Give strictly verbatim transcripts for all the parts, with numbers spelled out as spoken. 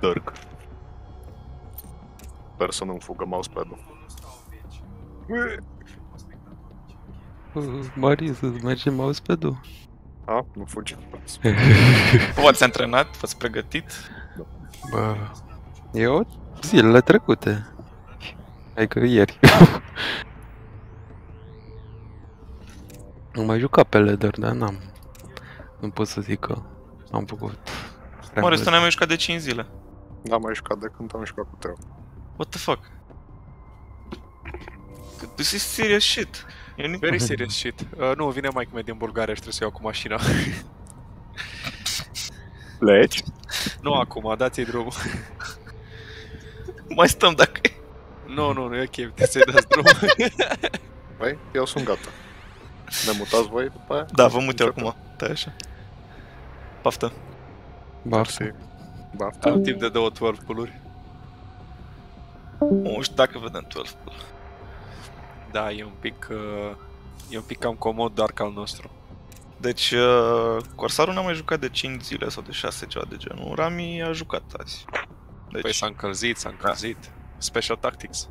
Dirk. Sper să nu-mi fugă mousepad-ul. Mari, să-ți merge mousepad-ul? A, nu fugi. V-ați antrenat? V-ați pregătit? Bă, eu zilele trecute. Adică ieri. Am mai jucat pe ladder, dar n-am. Nu pot să zic că am făcut. Mă, restul n-am mai jucat de cinci zile. N-am mai jucat de când am jucat cu Teo. What the fuck? This is serious shit. Eu Very serious shit. Uh, nu, vine maică mea din Bulgaria și trebuie să iau cu mașina. Pleci? Nu acum, dați-i drumul. Mai stăm dacă e. Nu, nu, nu e ok, puteți să-i dați drumul. Băi, eu sunt gata. Ne mutați voi după aia? Da, vă mut eu acum. Tai așa. Paftă. Baftă. Baftă. Am timp de două doisprezece puluri. Nu știu dacă vedem doisprezece pula. Da, e un pic... Uh, e un pic cam comod, doar ca al nostru. Deci, uh, Corsarul n-a mai jucat de cinci zile sau de șase, ceva de genul. Rami a jucat azi. Deci... Păi s-a încălzit, s-a încălzit. Da. Special Tactics.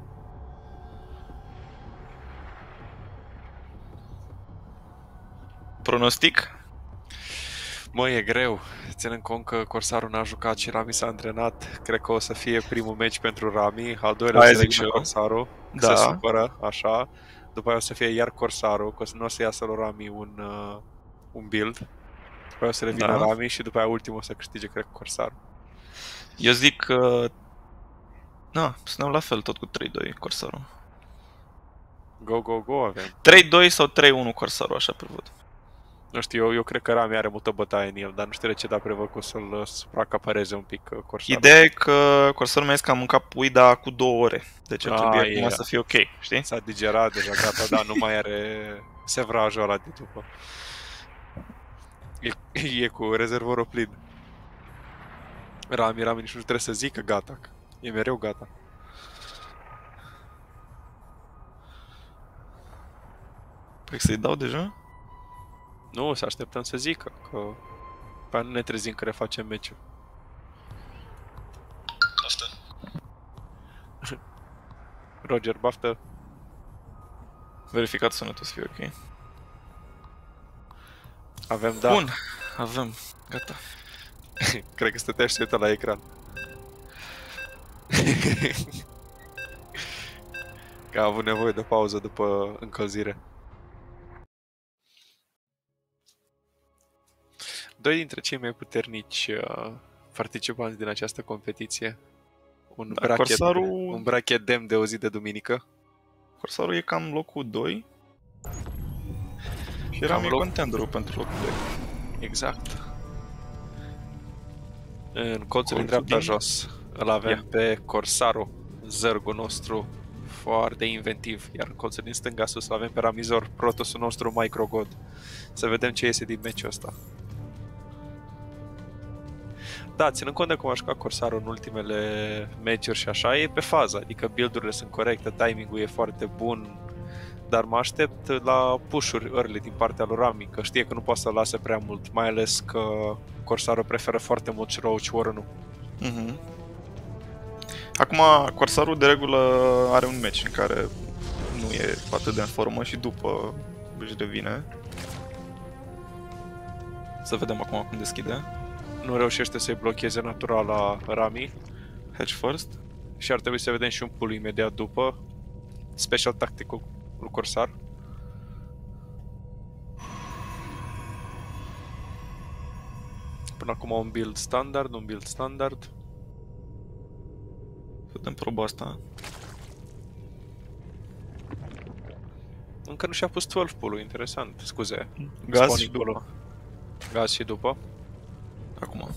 Pronostic? Mă, e greu. Ținând cont că Corsarul n-a jucat și Rami s-a antrenat, cred că o să fie primul meci pentru Rami, al doilea Aia o să zic fie și eu. Corsarul, Da. se supără, așa. După aia o să fie iar Corsarul, că nu o să iasă lui Rami un, uh, un build. După aia o să revină Da. Rami și după aia ultimul o să câștige, cred, Corsarul. Eu zic că... Na, suntem la fel, tot cu trei doi Corsarul. Go, go, go avem. trei doi sau trei unu Corsarul, așa prevăd. Nu știu, eu, eu cred că Rami are multă bătaie în el, dar nu știu de ce, dar prevăd că o să-l uh, supracapareze un pic uh, Corsarul. Ideea e că Corsarul mi-a zis că am mâncat pui, dar cu două ore. Deci ar Ah, trebui e, acum da. să fie ok, știi? S-a digerat deja, gata, dar nu mai are sevrajul ăla de după. E, e cu rezervorul plin. Rami, Rami nici nu trebuie să zică gata, că e mereu gata. Păi să-i dau deja? Nu, să așteptăm să zică, că pe nu ne trezim că refacem meciul. Baftă. Roger, baftă. Verificat sunetul să fie ok. Avem, da. Bun, avem, gata. Cred că stătea și se uită la ecran. Că a avut nevoie de pauză după încălzire. Doi dintre cei mai puternici uh, participanți din această competiție. Un, Da, brachet, Corsarul- un brachet demn de o zi de duminică. Corsarul e cam locul doi. Și Cam Rami e loc- contenderul pentru locul doi. Exact. În colțul din Colțul dreapta din- jos îl avem Ia. pe Corsaru, zărgul nostru foarte inventiv, iar în colțul din stânga sus îl avem pe Ramizor, protosul nostru Microgod. Să vedem ce iese din meciul ăsta. Da, ținând cont de cum a jucat Corsaru în ultimele meciuri și așa, e pe fază, adică build-urile sunt corecte, timing-ul e foarte bun, dar mă aștept la push-uri early din partea lui Rami, că știe că nu poate să lase prea mult, mai ales că Corsaru preferă foarte mult și Roach Warren-ul. Mhm. Acum, Corsarul de regulă are un meci în care nu e atât de în formă și după își revine. Să vedem acum cum deschide. Nu reușește să-i blocheze natural la Rami Hedge first. și ar trebui să vedem și un pull imediat după. Special tactic-ul lui Corsar. Până acum un build standard, un build standard. Vedem proba asta. Încă nu și-a pus doisprezece pull-ul, interesant, scuze. Gaz Spawning și după. pull-ul. Gaz și după. Acum.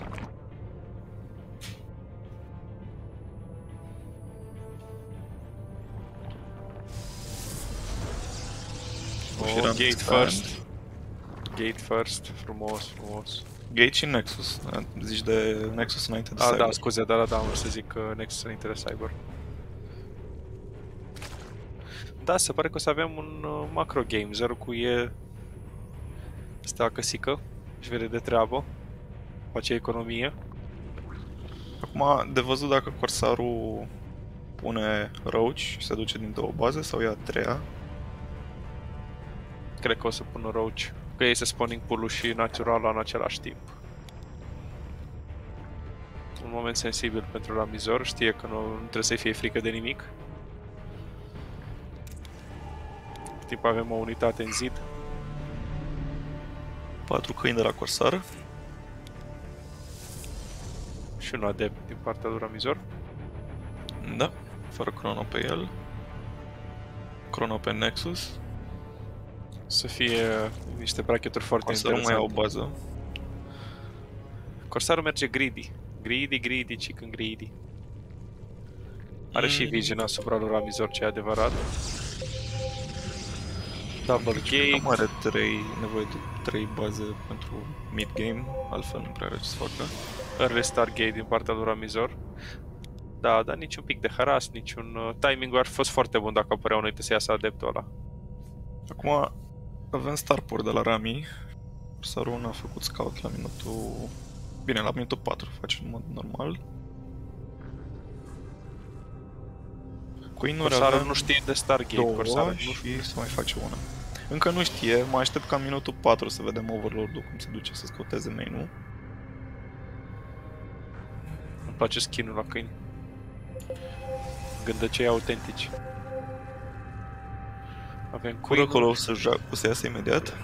Oh, și Rami gate stand. first. Gate first, frumos, frumos. Gate și Nexus. Zici de Nexus înainte de Ah, Cyber. da, scuze, da, da, da, am vrut să zic că Nexus înainte de Cyber. Da, se pare că o să avem un uh, macro game. Zercu e... stă căsică, își vede de treabă, face economie. Acum, de văzut dacă Corsarul pune Roach și se duce din două baze sau ia a treia. Cred că o să pună Roach. Că este spawning pool-ul și natural în același timp. Un moment sensibil pentru Ramizor, știe că nu, nu trebuie să-i fie frică de nimic. Timp avem o unitate în zid. Patru câini de la Corsar. Și un adept din partea lui Ramizor. Da, fără crono pe el. Crono pe Nexus. Să fie niște bracketuri foarte Corsarul mai interesante. au bază. Corsarul merge greedy. Greedy, greedy, chicken greedy. Are și vision asupra lui Ramizor, ce e adevărat. Double gate. Cam are trei, nevoie de trei baze pentru mid-game, altfel nu prea are ce să facă. Early Stargate din partea lui Ramizor. Da, dar niciun pic de harass, niciun... Uh, timing-ul ar fi fost foarte bun dacă apărea unainte să iasă adeptul ăla. Acum avem Starport de la Rami. Corsarul a făcut scout la minutul... Bine, la minutul patru face în mod normal. Queen-uri Corsarul avem nu știe de Stargate, două Corsarul nu și să mai face una. Încă nu știe, mă aștept ca în minutul patru să vedem Overlord-ul cum se duce să scauteze main-ul. Îmi place skin-ul la câini. Gândăcei autentici. Avem Oracle Queen-ul, o să, ja- o să iasă imediat.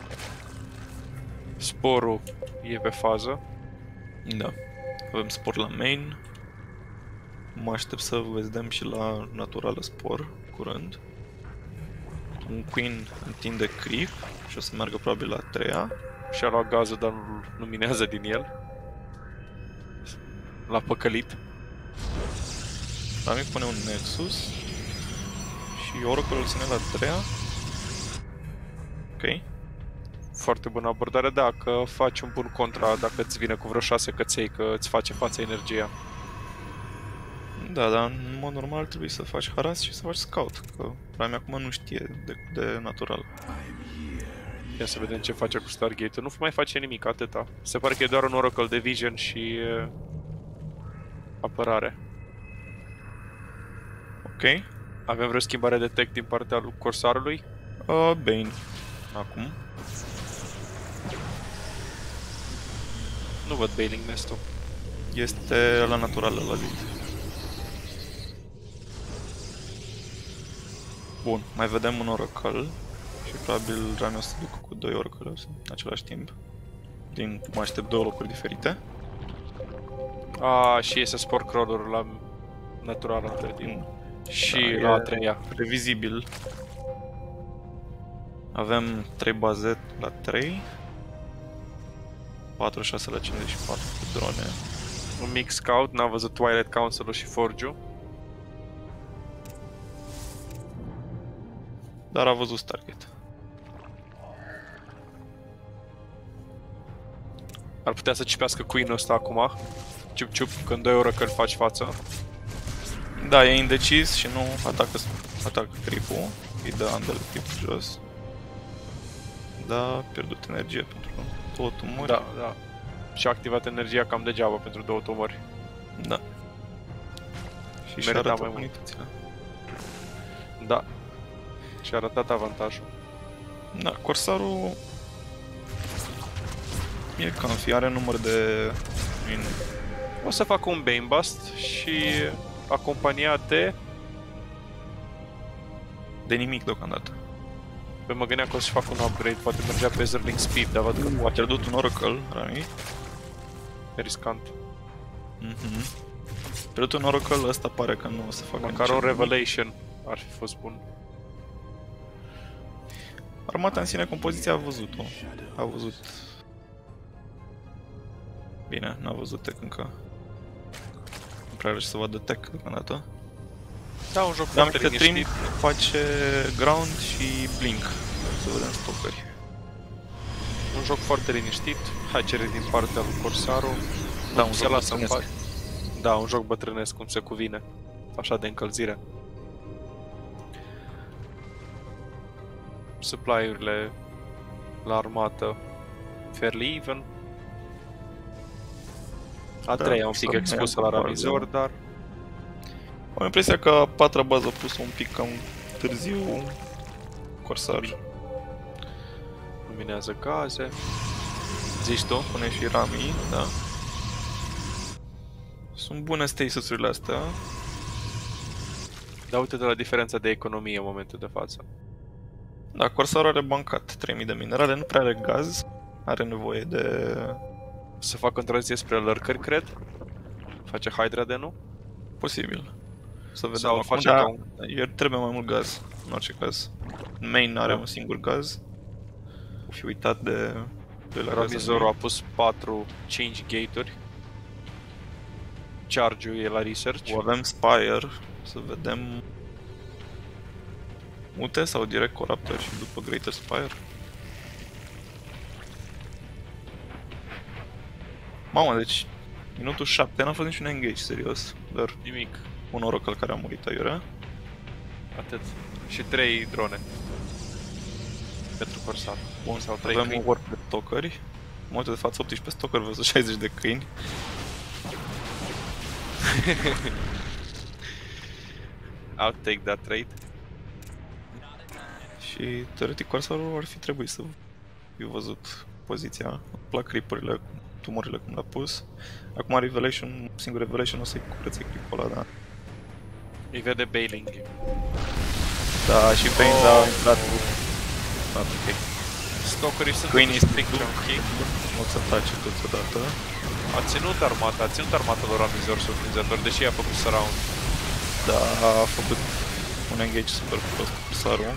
Sporul e pe fază. Da. Avem spor la main. Mă aștept să vedem și la naturală spor, curând. Un Queen întinde creep și o să meargă probabil la a treia. Și-a luat gazul, dar nu luminează din el. L-a păcălit. Rami pune un Nexus. Și Oracle îl ține la a treia. Ok. Foarte bună abordare, da, că faci un bun contra dacă îți vine cu vreo șase căței, că îți face față energia. Da, dar în mod normal trebuie să faci harass și să faci scout, că Rami acum nu știe de, de natural. Ia să vedem ce face cu Stargate-ul. Nu mai face nimic, atâta. Se pare că e doar un Oracle de Vision și uh, apărare. Ok. Avem vreo schimbare de tech din partea lui Corsarului? Uh, Bane. Acum. Nu văd Bailing Nest-ul. Este la naturală la zid. Bun, mai vedem un Oracle. Și probabil Rami o să ducă cu doi Oracle în același timp. Din, mă aștept două locuri diferite. A, și iese Sport Crawler la natural între timp. Și Da, la a e treia. Previzibil. Avem trei baze la trei. patru șase la cincizeci și patru cu drone. Un mic scout, n-a văzut Twilight Council-ul și Forge-ul. Dar a văzut Stargate. Ar putea să cipească Queen-ul ăsta acum. Ciup ciup, când doi Oracle faci față. Da, e indecis și nu atacă, atacă creep-ul. Îi dă under creep jos. Da, a pierdut energie pentru două tumori. Da, da. Și a activat energia cam degeaba pentru două tumori. Da. Și și Merita arată mai mult. unitățile. Da. Și a arătat avantajul. Da, Corsarul e comfy, are număr de min. O să fac un Bane Bust și acompaniat de... De nimic deocamdată. Păi mă gândeam că o să fac un upgrade, poate mergea pe Zerling Speed, dar văd că A pierdut un Oracle, Rami. e riscant. Mhm. A pierdut un Oracle, ăsta pare că nu o să facă Măcar nici un nimic. Revelation ar fi fost bun. Armata în sine, compoziția a văzut-o. A văzut... Bine, n-a văzut tech încă. Nu prea are ce să vadă tech deocamdată. Da, un joc Dar foarte că Trim liniștit. face ground și blink. Să vedem stocări. Un joc foarte liniștit. Hatchery din partea lui Corsaru. Da, un Se joc lasă în bătrânesc. pace. Da, un joc bătrânesc, cum se cuvine. Așa de încălzire. Supply-urile la armată fairly even. A treia un pic expusă la Ramizor, dar... Am impresia că a patra bază a pus un pic cam târziu Corsar. Luminează gaze. Zici tu? Pune și Rami, da. Sunt bune stasis-urile astea. Dar uite de la diferența de economie în momentul de față. Da, Corsarul are bancat trei mii de minerale, nu prea are gaz. Are nevoie de... Să facă o tranziție spre lărcări, cred? Face Hydra de nu? Posibil. Să vedem Sau acum, face dar ca un... el trebuie mai mult gaz, în orice caz. Main are un singur gaz. O fi uitat de... de la Ramizorul a pus patru cinci gate-uri. Charge-ul e la research. O avem Spire, să vedem... Mute sau direct Corruptor și după Greater Spire? Mamă, deci... Minutul șapte n-a fost niciun engage, serios. Doar Nimic. un Oracle care a murit aiurea. Atât. Și trei drone. Pentru Corsar. Bun, sau trei avem câini. un Warp de stalkeri. În momentul de față optsprezece stalkeri versus șaizeci de câini. I'll take that trade. Și teoretic Corsarul ar fi trebuit să fi văzut poziția. Îmi plac creepurile, tumurile cum le-a pus. Acum Revelation, singur Revelation o să-i curețe creepul ăla, da. Îi vede bailing. Da, și Baines Oh. a intrat cu... Ah, ok. Stalkerii sunt Câinii strict sunt chunky. O să tace tot odată. A ținut armata, a ținut armata lui Ramizor surprinzător, deși i-a făcut surround. Da, a făcut un engage super prost cu Corsarul.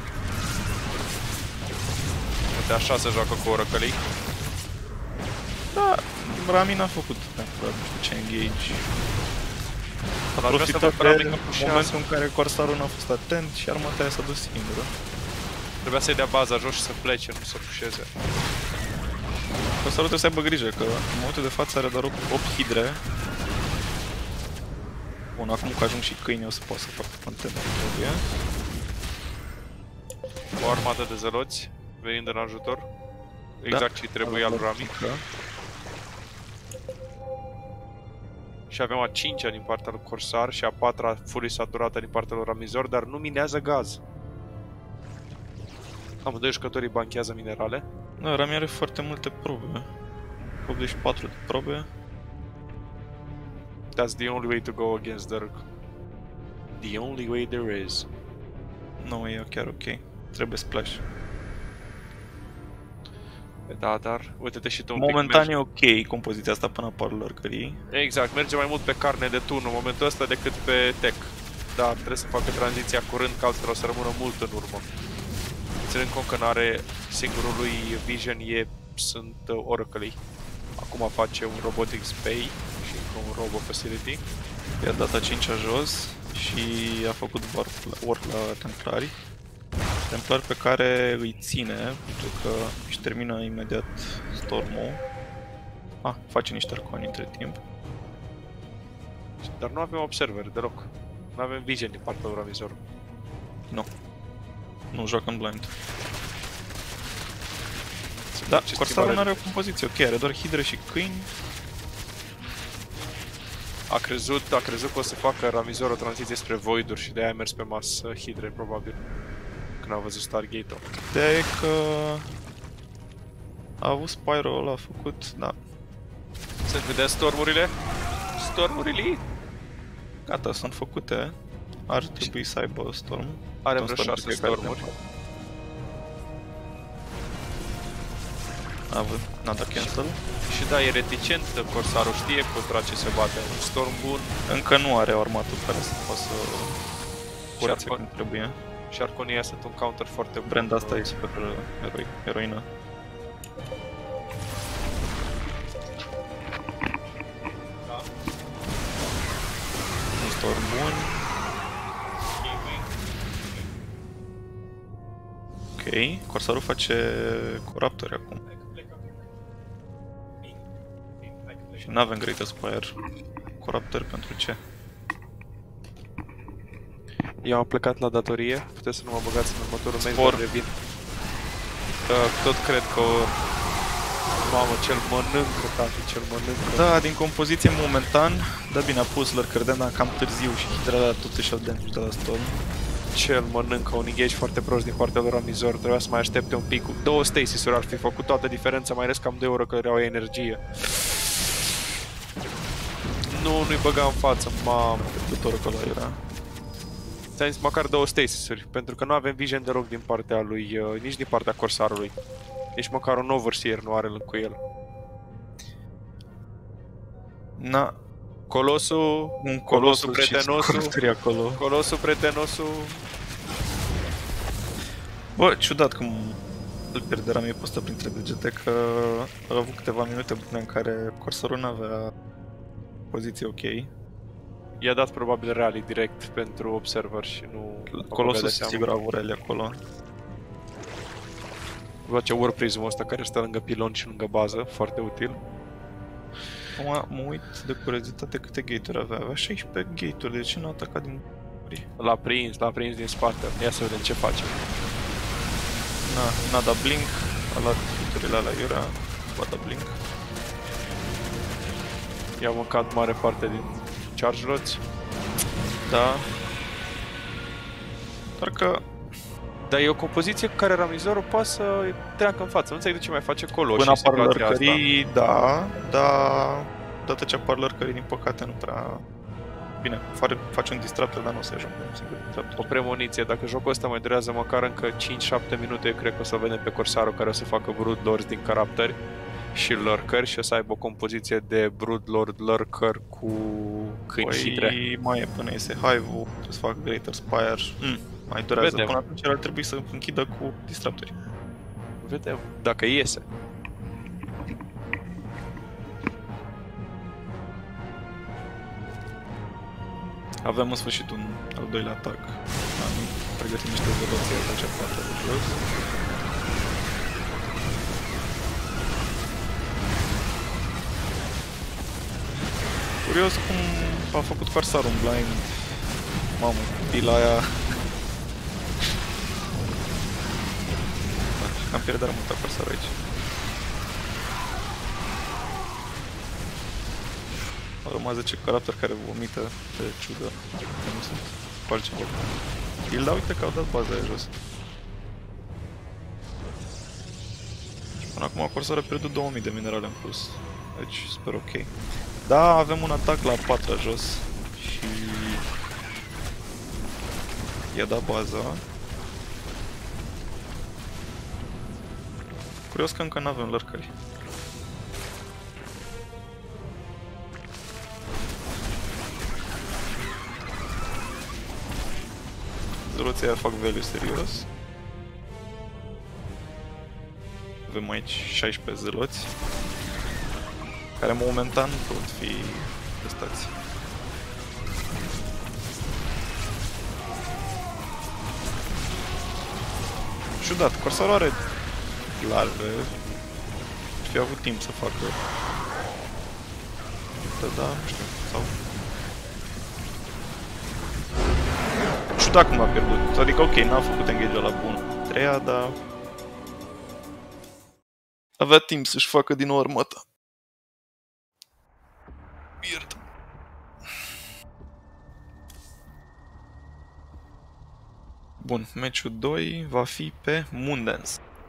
Uite, așa se joacă cu Oracle-ii. Da, Rami n-a făcut neapărat nu știu ce engage. A Dar vreau să profitat văd pe de Rami că pușează. momentul în care Corsarul n-a fost atent și armata aia s-a dus singură. Trebuia să-i dea baza jos și să plece, nu să pușeze. Corsarul trebuie să aibă grijă că în momentul de față are doar opt hidre. Bun, acum că ajung și câinii o să poată să facă content cum trebuie. O armată de zeloți venind în ajutor. Exact ce trebuia lui Rami. Da. Și avem a cincea din partea lui Corsar și a patra fully saturată din partea lui Ramizor, dar nu minează gaz. Amândoi jucătorii banchează minerale. Da, Rami are foarte multe probe. optzeci și patru de probe. That's the only way to go against Dirk. The only way there is. Nu, e chiar ok. Trebuie splash. Da, dar uite-te și tu un pic. Momentan mergi- e ok compoziția asta până apar lărcării. Exact, merge mai mult pe carne de tun în momentul ăsta decât pe tech. Dar trebuie să facă tranziția curând, că altfel o să rămână mult în urmă. Ținând cont că n-are singurul lui vision, e, sunt uh, Oracle-ii. Acum face un Robotics Bay și încă un Robo Facility. I-a dat a cincea jos și a făcut work la, work la Templari. Templari pe care îi ține, pentru că își termină imediat Stormul. Ah, face niște arconi între timp. Dar nu avem observer deloc. Nu avem vision din partea lui Ramizor. Nu. Nu joacă în blind. Da, Corsarul nu are o compoziție, ok, are doar hidre și câini. A crezut, a crezut că o să facă Ramizor o tranziție spre Void-uri și de-aia a mers pe masă hidre, probabil. Când a văzut Stargate-ul. Ideea e că a avut Spyro ăla făcut, da. Să vedea stormurile. Stormurile. Gata, sunt făcute. Ar trebui să aibă Storm. Are Un vreo Storm șase pe fiecare stormuri. templă. A avut, n-a dat cancel. Și da, e reticent, Corsarul știe contra ce se bate. Un storm bun Încă nu are o armată care să poată să curețe Arcon- cum trebuie. și Arconia sunt un counter foarte bun. Brenda asta e super eroi, eroină. Un Storm bun. Ok, Corsarul face Corruptori acum. Și n-avem Great Spire. Corruptori pentru ce? Eu am plecat la datorie, puteți să nu mă băgați în următorul mail, Spor. dar revin. Uh, tot cred că Mamă, cel mănâncă, tati, cel mănâncă. Da, din compoziție momentan, da bine, a pus lurker damage, dar cam târziu și Hydra totuși au damage de la Storm. Cel mănâncă un engage foarte prost din partea lor Amizor, trebuia să mai aștepte un pic. Două stasis-uri ar fi făcut toată diferența, mai ales cam de oră că au energie. Nu, nu-i băga în față, mamă, Tuturor acolo era. ți-am zis măcar două stasis-uri, pentru că nu avem vision de rock din partea lui, uh, nici din partea Corsarului. Nici măcar un Overseer nu are cu el. Na, Colosul, un Colosul colosul și prietenosul. scorturi acolo. Colosul prietenosul. Bă, ciudat cum îl pierderam eu pe ăsta printre degete, că a avut câteva minute bune în care Corsarul n-avea poziție ok. I-a dat probabil rally direct pentru Observer și nu... Colosul sigur a avut rally acolo. Vă ce War Prism-ul ăsta care stă lângă pilon și lângă bază, foarte util. Acum mă uit de curiozitate câte gate-uri avea. Avea șaisprezece gate-uri, de ce nu a atacat din... L-a prins, l-a prins din spate. Ia să vedem ce face. Na, n-a dat blink, a luat hiturile alea iurea, a dat blink. I-a mâncat mare parte din charge roți. Da. Doar că... Dar e o compoziție cu care Ramizorul poate să treacă în față. Nu înțeleg de ce mai face Colo Până și apar situația asta. lurkerii, da, dar... Dată ce apar lurkerii, din păcate, nu prea... Bine, face, face un distractor, dar nu o să ajungă un singur distractor. O premoniție, dacă jocul ăsta mai durează măcar încă cinci șapte minute, eu cred că o să vedem pe Corsarul care o să facă Broodlords din caracteri și Lurker și o să aibă o compoziție de Broodlord Lurker cu câini Hydre. Păi mai e până iese Hive-ul, trebuie să facă Greater Spire, mm, mai durează. Vedem. Până atunci ar trebui să închidă cu distractori. Vedem, dacă iese. Avem în sfârșit un al doilea atac. Am pregătit niște veloții de ce parte de jos. Curios cum a făcut Corsarul un blind. Mamă, pila aia. Am pierdut mult Corsarul aici. Au rămas zece caracteri care vomită de ciudă, că nu sunt cu altceva. Build, uite că au dat baza aia jos. Și până acum Corsar a pierdut două mii de minerale în plus, deci sper ok. Da, avem un atac la a patra jos și i-a dat baza. Curios că încă n-avem lurkeri. Zăloții aia fac value serios. Avem aici șaisprezece zăloți care momentan pot fi testați. Ciudat, Corsarul are larve. Ar fi avut timp să facă. Da, da, nu știu, sau... Ciudat cum a pierdut. Adică ok, n-a făcut engage-ul la bun. Treia, dar... Avea timp să-și facă din nou armata. Weird. Bun, meciul doi va fi pe Moondance.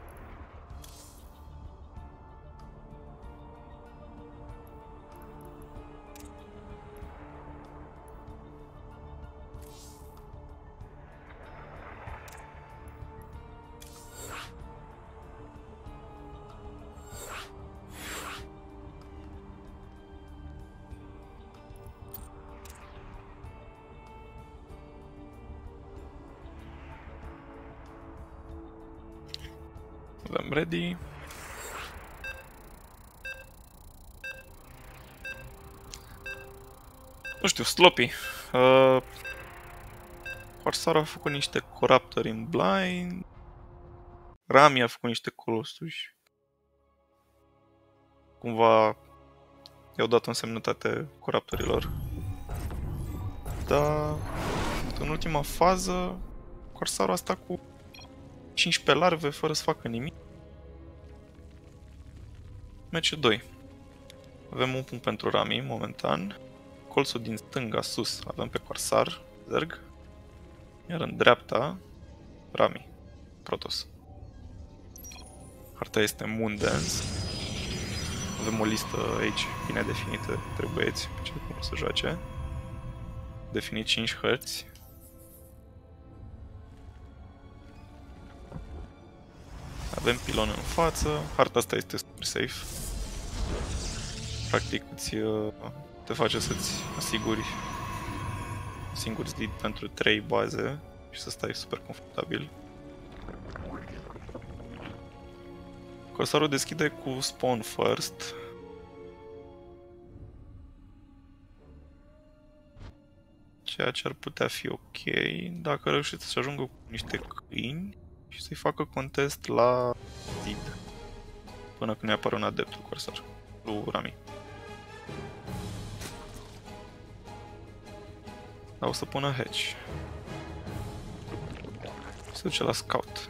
Avem ready. Nu știu, Sloppy. Uh, Corsar a făcut niște Corruptori în blind. Rami a făcut niște colosuri. Cumva i-au dat însemnătate Corruptorilor. Dar în ultima fază Corsarul a stat cu cincisprezece larve fără să facă nimic. Meciul doi. Avem un punct pentru Rami, momentan. Colțul din stânga, sus, avem pe Corsar, Zerg. Iar în dreapta, Rami, Protoss. Harta este Moondance. Avem o listă aici bine definită între băieți, pe cine cum să joace. Definit cinci hărți. Avem pilon în față. Harta asta este super safe. Practic îți, te face să-ți asiguri singur lead pentru trei baze și să stai super confortabil. Corsarul deschide cu spawn first. Ceea ce ar putea fi ok dacă reușește să ajungă cu niște câini și să-i facă contest la zid până când ne apare un adept cu Corsar, lui Rami. Dar o să pună hatch. Se duce la scout.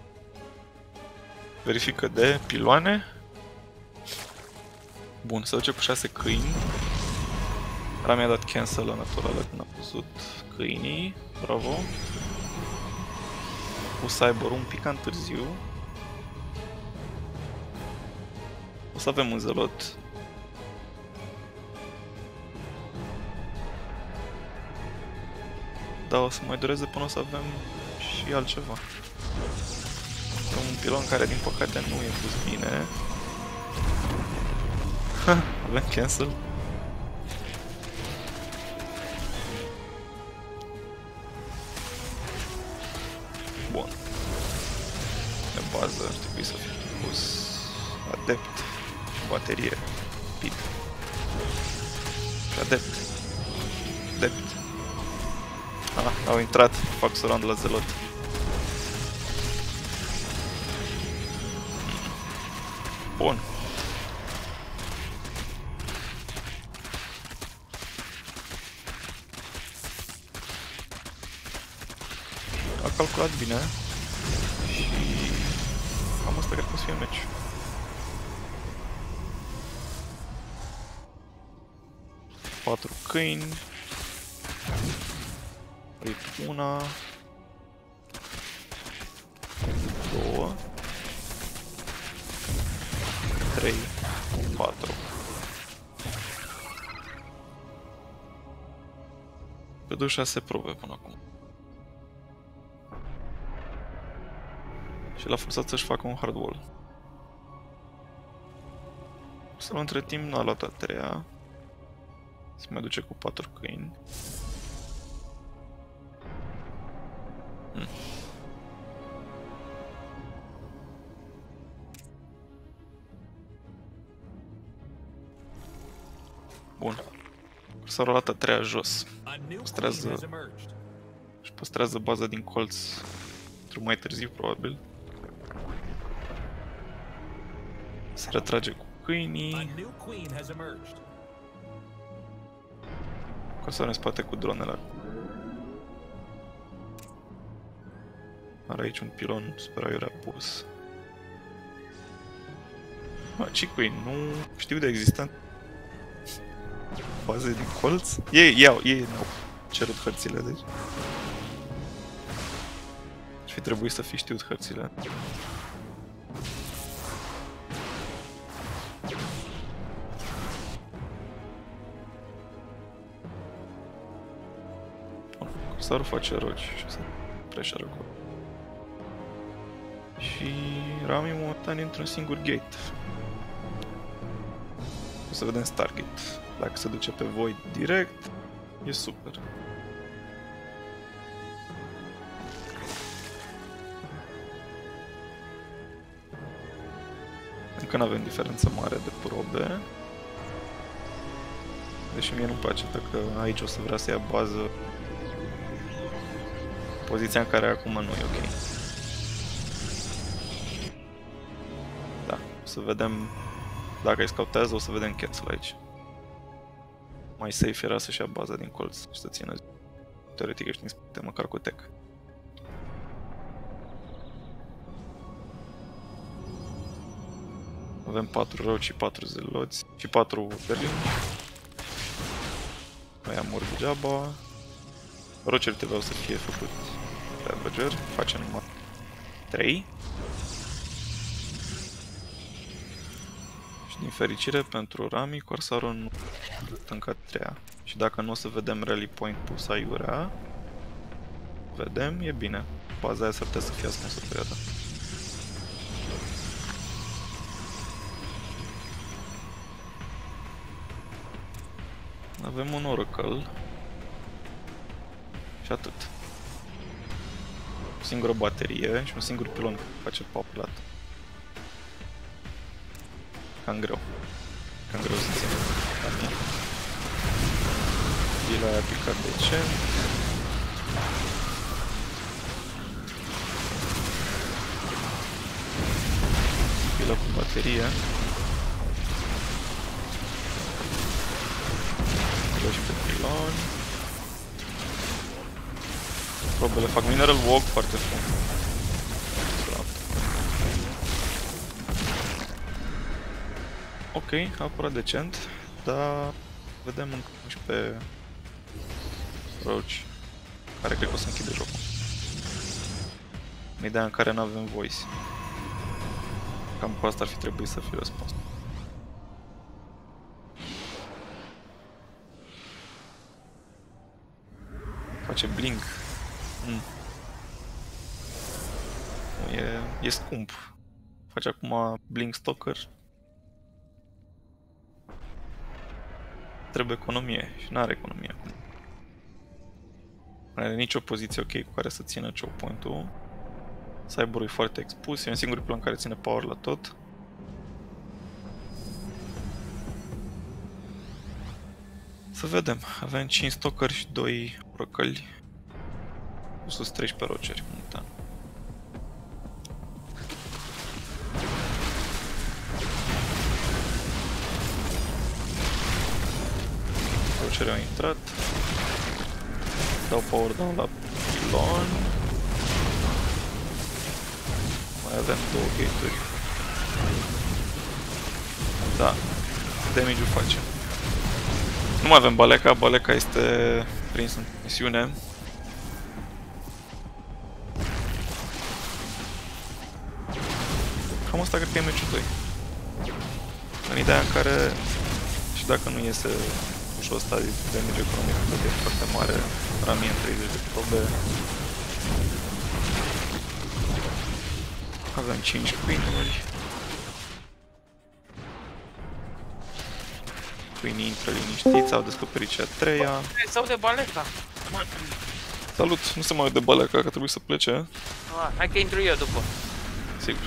Verifică de piloane. Bun, se duce cu șase câini. Rami a dat cancel la naturală când a văzut câinii. Bravo. Cu cyber un pic cam târziu. O să avem un zelot. Dar o să mai dureze până o să avem și altceva. E un pilon care din păcate nu e pus bine. Ha, avem cancel. Bun. De bază ar trebui să fie pus adept și baterie. Pit. Și adept. Adept. Ah, au intrat, fac surround la zelot. Bun. A calculat bine și cam asta cred că o să fie meci. Patru câini. Rip una. Două. Trei. Patru. Pe douăzeci și șase probe până acum. Și l-a forțat să-și facă un hard wall. Să-l între timp n-a luat a treia. Se mai duce cu patru câini. Hmm. Bun. S-a luat a treia jos. Păstrează... Și păstrează baza din colț pentru mai târziu, probabil. Se retrage cu câinii. Corsarul în spate cu dronele. Are aici un pilon super aiurea pus. Mă, Cicui, nu știu de existent baze din colț? Ei, iau, ei n-au cerut hărțile, deci. Ar fi trebuit să fi știut hărțile. Corsarul face rogi și o să preșară acolo. Și Rami momentan e într-un singur gate. O să vedem Stargate. Dacă se duce pe Void direct, e super. Încă nu avem diferență mare de probe. Deși mie nu-mi place dacă aici o să vrea să ia bază. Poziția în care acum nu e ok. Da, o să vedem. Dacă îi scautează, o să vedem cancel aici. Mai safe era să-și ia baza din colț și să țină teoretic ești în spate, măcar cu tech. Avem patru roci și patru zeloți și patru berlini. Mai am ori degeaba. Rocele trebuiau să fie făcut Ravager. Facem numai trei. Și din fericire pentru Rami, Corsarul nu a încă treia. Și dacă nu o să vedem rally point pus aiurea, vedem, e bine. Baza aia s-ar putea să fie ascunsă perioada. Avem un Oracle. Și atât. O singură baterie și un singur pilon face populat. Cam greu. Cam greu să ținem. Bila aia a picat decent. Bila cu baterie. Bila și pe pilon. Probele fac mineral walk foarte frumos. Ok, a apărat decent, dar vedem încă și pe Roach, care cred că o să închide jocul. În ideea în care nu avem voice. Cam cu asta ar fi trebuit să fie răspuns. Face blink. Mm. E, e scump. Face acum blink stalker. Trebuie economie și nu are economie acum. Nu are nicio poziție ok cu care să țină choke point-ul. Cyborul e foarte expus, e un singur plan care ține power la tot. Să vedem, avem cinci stalker și doi oracăli. Sus treisprezece roceri momentan. Roceri au intrat. Dau power down la pilon. Mai avem două gate-uri. Da, damage-ul face. Nu mai avem Baleca, Baleca este prins în misiune. Cam asta cred că e meciul doi. În ideea în care, și dacă nu iese ușul ăsta de damage economic e foarte mare, Rami în treizeci de probe. Avem cinci queen-uri. Queen-ii intră liniștiți, au descoperit cea a treia. Sau de Baleca. Salut, nu se mai uite de Baleca, că trebuie să plece. Ah, hai că intru eu după. Sigur.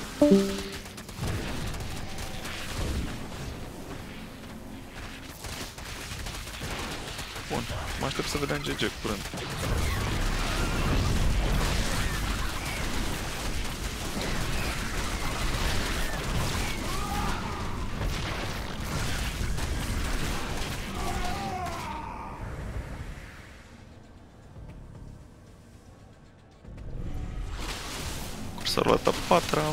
Bun, mă aștept să vedem G G curând. S-a luat a patra.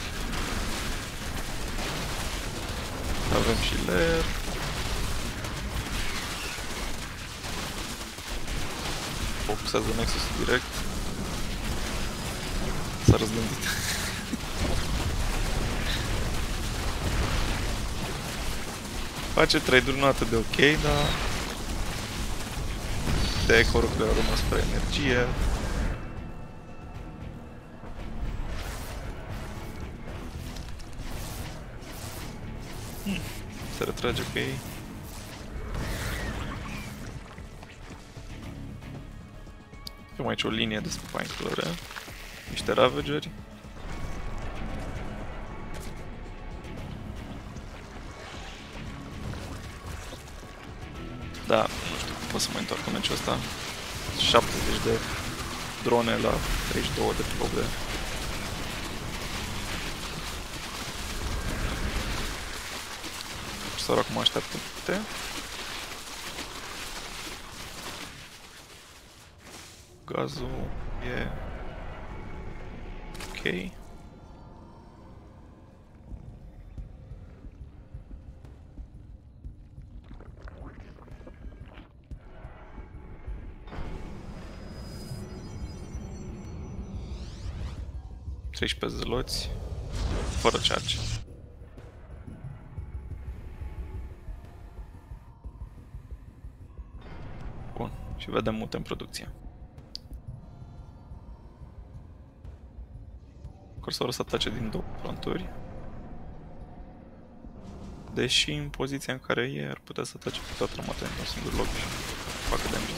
Avem și lair. Focusează Nexus direct. S-a răzgândit. Face trade-uri nu atât de ok, dar de ecorurile au rămas spre energie. Hmm. Se retrage cu ei. Avem aici o linie de spine-clore. Niște ravageri. Da, nu știu cum pot să mai întoarcă meciul ăsta. șaptezeci de drone la treizeci și două de probe. Sau acum așteaptă putea. Gazul e ok. treisprezece zeloți. Fără charge. Bun. Și vedem mute în producție. Cursorul să atace din două fronturi. Deși în poziția în care e, ar putea să atace pe toată armata într-un singur loc și facă damage.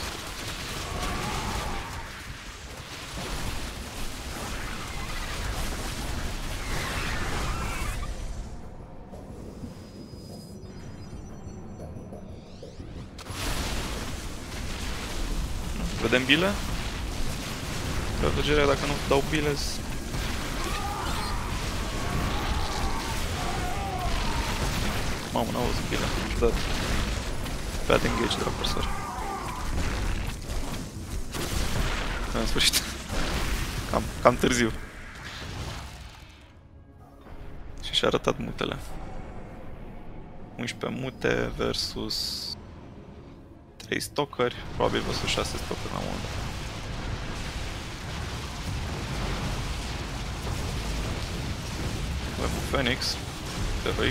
Vedem bile? Traducerea, dacă nu dau bile. Mamă, n-au auzit bile, ciudat. Bad engage de la cursor. În sfârșit. Cam, cam târziu. Și și-a arătat mutele. unsprezece mute versus trei stalkeri, probabil versus șase stalkeri la un moment dat. Avem un Phoenix, heroic.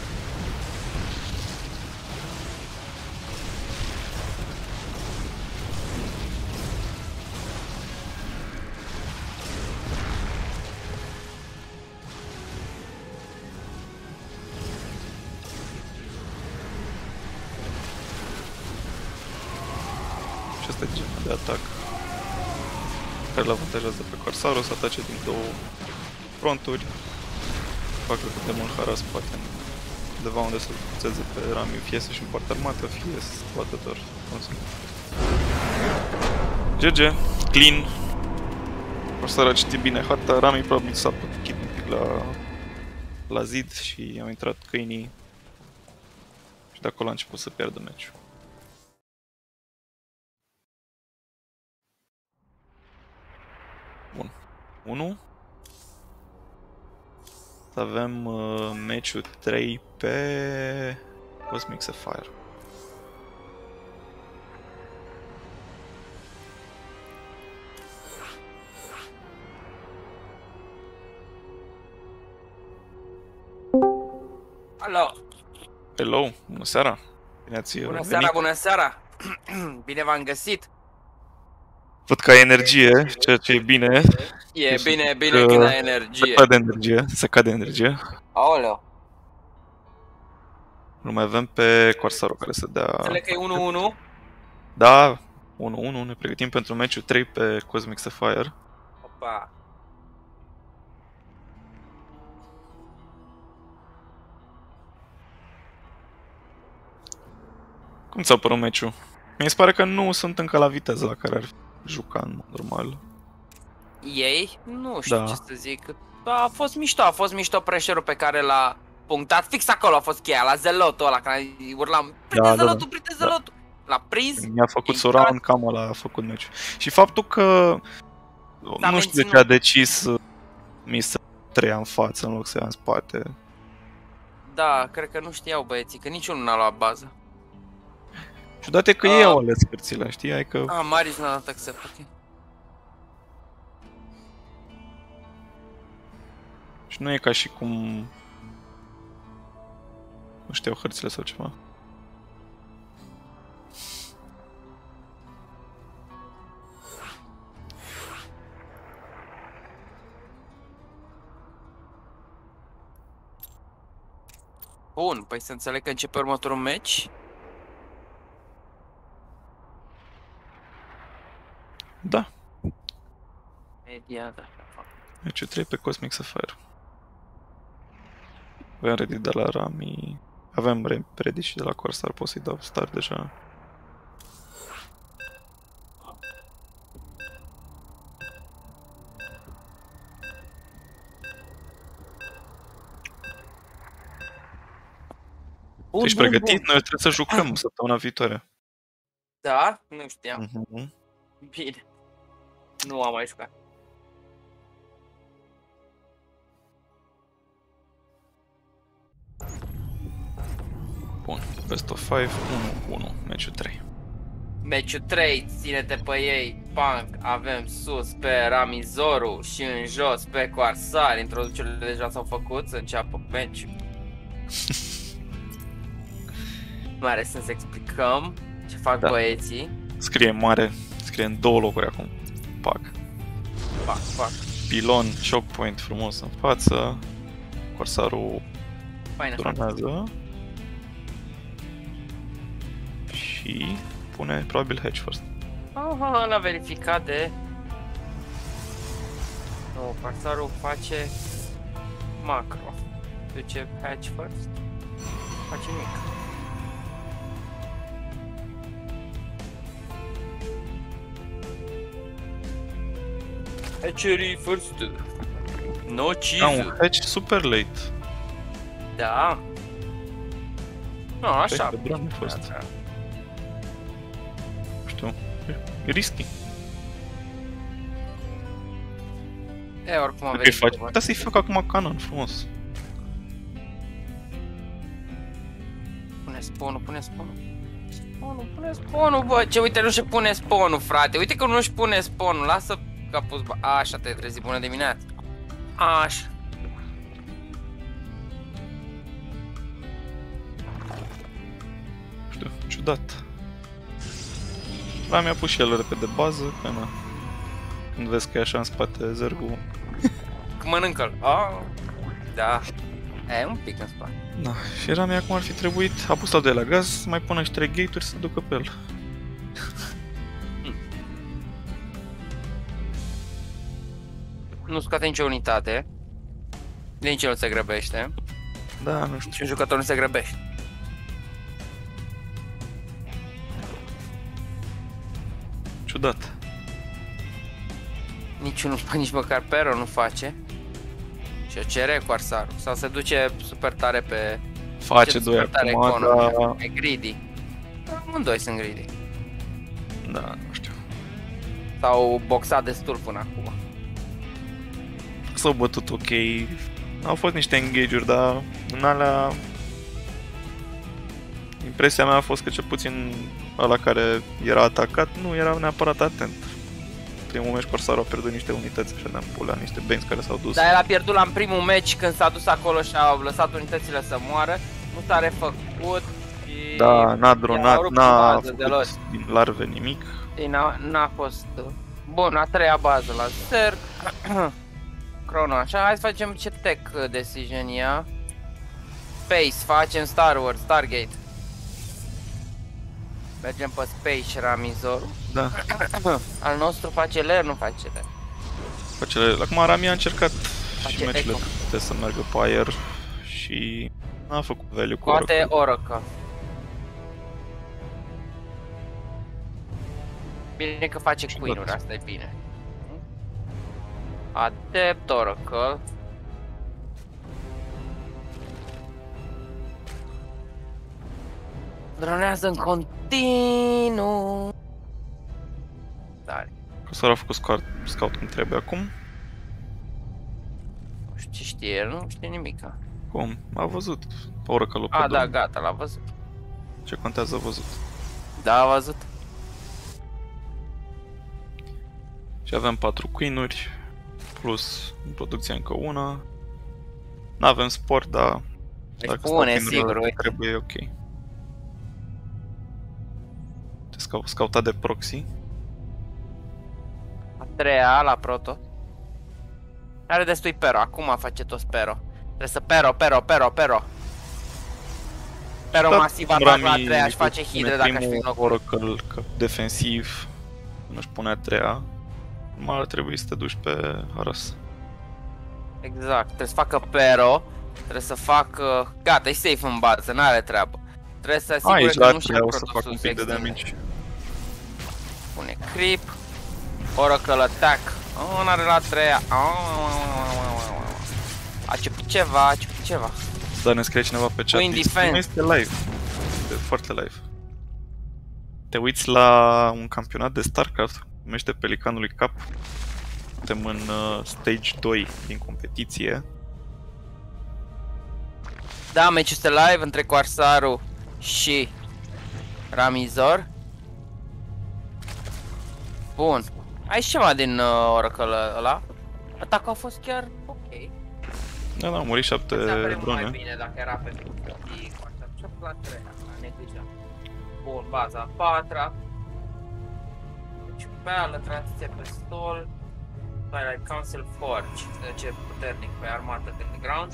Asta e genul de atac care îl avantajează pe Corsaru să atace din două fronturi, facă cât de mult haras poate undeva unde să forțeze pe Rami, fie să-și împartă armată, fie să bată doar consum. G G, clean. Corsaru a citit bine harta, Rami probabil s-a putut un pic la, la zid și au intrat câinii și de acolo a început să pierdă meciul. Bun. unu. Avem uh, meciul trei pe Cosmic Sapphire. Alo! Hello, bună seara! Bine ați Bună venit. seara, bună seara! Bine v-am găsit! Văd că ai energie, ceea ce e bine. E Eu bine, sunt, bine uh, când ai Se energie. cade energie, se cade energie. Aoleo! Nu mai avem pe Corsaru care să dea... Înțeleg că e unu unu? Da, unu unu, ne pregătim pentru meciul trei pe Cosmic Sapphire. Opa! Cum ți-a părut meciul? Mi se pare că nu sunt încă la viteză la care ar juca în mod normal. Ei? Nu știu Da. ce să zic. A fost mișto, a fost mișto pressure-ul pe care l-a punctat. Fix acolo a fost cheia, la zelotul ăla, când urlam prinde Da, da, zelotul, da. prinde zelotul! L-a prins? Mi-a făcut Intrat. Soran, cam ăla a făcut meciul. Și faptul că... S-a nu știu de ce menținut. a decis uh, mi să treia în față în loc să ia în spate. Da, cred că nu știau băieții, că niciunul n-a luat bază. Ciudat e că Ah. ei au ales cărțile, știi? Adică... Ah, Marius n-a dat accept, ok. Și nu e ca și cum... Nu știau hărțile sau ceva. Bun, păi să înțeleg că începe următorul match. Da, Media, da. meciul trei pe Cosmic Sapphire. Avem ready de la Rami. Avem re- ready și de la Corsair, pot să-i dau start deja. Bun, Ești bun, pregătit? bun. Noi trebuie să jucăm săptămâna viitoare. Da? Nu știam. Mhm. Bine. Nu am mai jucat. Bun, best of cinci, unu unu, meciul trei. Meciul trei, ține-te pe ei, punk, avem sus pe Ramizoru și în jos pe Corsar, introducerile deja s-au făcut, să înceapă meciul. Nu are sens să explicăm ce fac Da. băieții. Scrie mare, scrie în două locuri acum. Pac. Fac, fac, Pilon, choke point frumos în față. Corsarul faină. dronează. Și pune probabil hedge first. Oh, l-a verificat de... Nu, Corsarul face macro. Duce hatch first. Face mic. Hatchery first. No cheese. Da, un hedge super late. Da. Nu, așa. Pe drone first. Da. Nu știu. E risky. E, oricum am Dacă îi venit. faci, putea să-i fac acum canon frumos. Pune spawn-ul, pune spawn-ul. Spawn-ul, pune spawn-ul, bă, ce uite, nu-și pune spawn-ul, frate. Uite că nu-și pune spawn-ul, lasă că a pus... Așa te-ai trezit, bună dimineața. Așa. Nu știu, ciudat. La mi-a pus și el repede bază, că na. Când vezi că e așa în spate zergul. Că mănâncă-l. Ah, da. E, un pic în spate. Da, și Rami acum ar fi trebuit, a pus al doilea gaz, să mai pună și trei gate-uri să ducă pe el. Nu scoate nicio unitate. Nici el nu se grăbește. Da, nu știu. Nici un jucător nu se grăbește. Ciudat. Niciunul, nici măcar Pero nu face. Și o cere Corsarul. Sau se duce super tare pe... Face ce doi super tare acum, economie. dar... E greedy. Amândoi sunt greedy. Da, nu știu. S-au boxat destul până acum. S-au bătut ok. Au fost niște engage-uri, dar în alea... Impresia mea a fost că cel puțin ăla care era atacat nu era neapărat atent. Primul meci Corsarul a pierdut niște unități așa de-am pulea, niște banks care s-au dus. Dar el a pierdut la primul meci când s-a dus acolo și au lăsat unitățile să moară. Nu s-a refăcut și... Da, n-a i-a dronat, rupt n-a bază deloc. făcut din larve nimic. Ei, N-a, n-a fost... Bun, a treia bază la Zerg. Crono, așa, hai să facem ce tech decision ia. Space, facem Star Wars, Stargate. Mergem pe Space și Ramizor. Da. Al nostru face Lair, nu face Lair. Acele... Acum Rami a încercat Face și meciurile eco. trecute să meargă pe aer și n-a făcut value cu Poate Oracle. Oracle. Bine că face Ciudat. Queen-uri, asta e bine. Adept Oracle. Dronează în continuu. Tare. Corsarul a făcut scout, scout cum trebuie acum. Nu știu ce știe el, nu știe nimica. Cum? A văzut Oracle-ul pe A, da, drum. gata, l-a văzut. Ce contează a văzut. Da, a văzut. Și avem patru queen-uri, plus în producție încă una. N-avem sport, dar Deci dacă pune, stau queen-urile sigur, unde uite. trebuie, e ok. Scau scautat de proxy. A treia la proto. Are destui Pero, acum face toți Pero. Trebuie să Pero, Pero, Pero, Pero. Pero Da, masiv atac la a Rami treia și face pune hidre dacă aș fi primul în locul. Oracle că defensiv nu-și pune a treia. Numai ar trebui să te duci pe Haras. Exact, trebuie să facă Pero. Trebuie să facă... Gata, e safe în bază, n-are treabă. Trebuie să asigure Aici că la nu și-a treia o să produsul fac un se pic de extinde. damage. Pune creep. Oracle attack. Oh, n-are la a treia. Oh, a ceput ceva, a ceput ceva. Dar ne scrie cineva pe chat. Queen Este- defense. Nu este live. Este foarte live. Te uiți la un campionat de StarCraft, numește Pelicanului Cup. Suntem în uh, stage doi din competiție. Da, meciul este live între Corsaru și Ramizor. Bun. Ai și ceva din uh, Oracle ăla? Atacul a fost chiar ok. Da, da, au murit șapte Mai drone. bine dacă era pe fătic, așa, și la treia, la neglijat. Bun, baza a patra. Deci peală, tranziție pe stol. Twilight Council Forge, ce puternic pe armată de ground.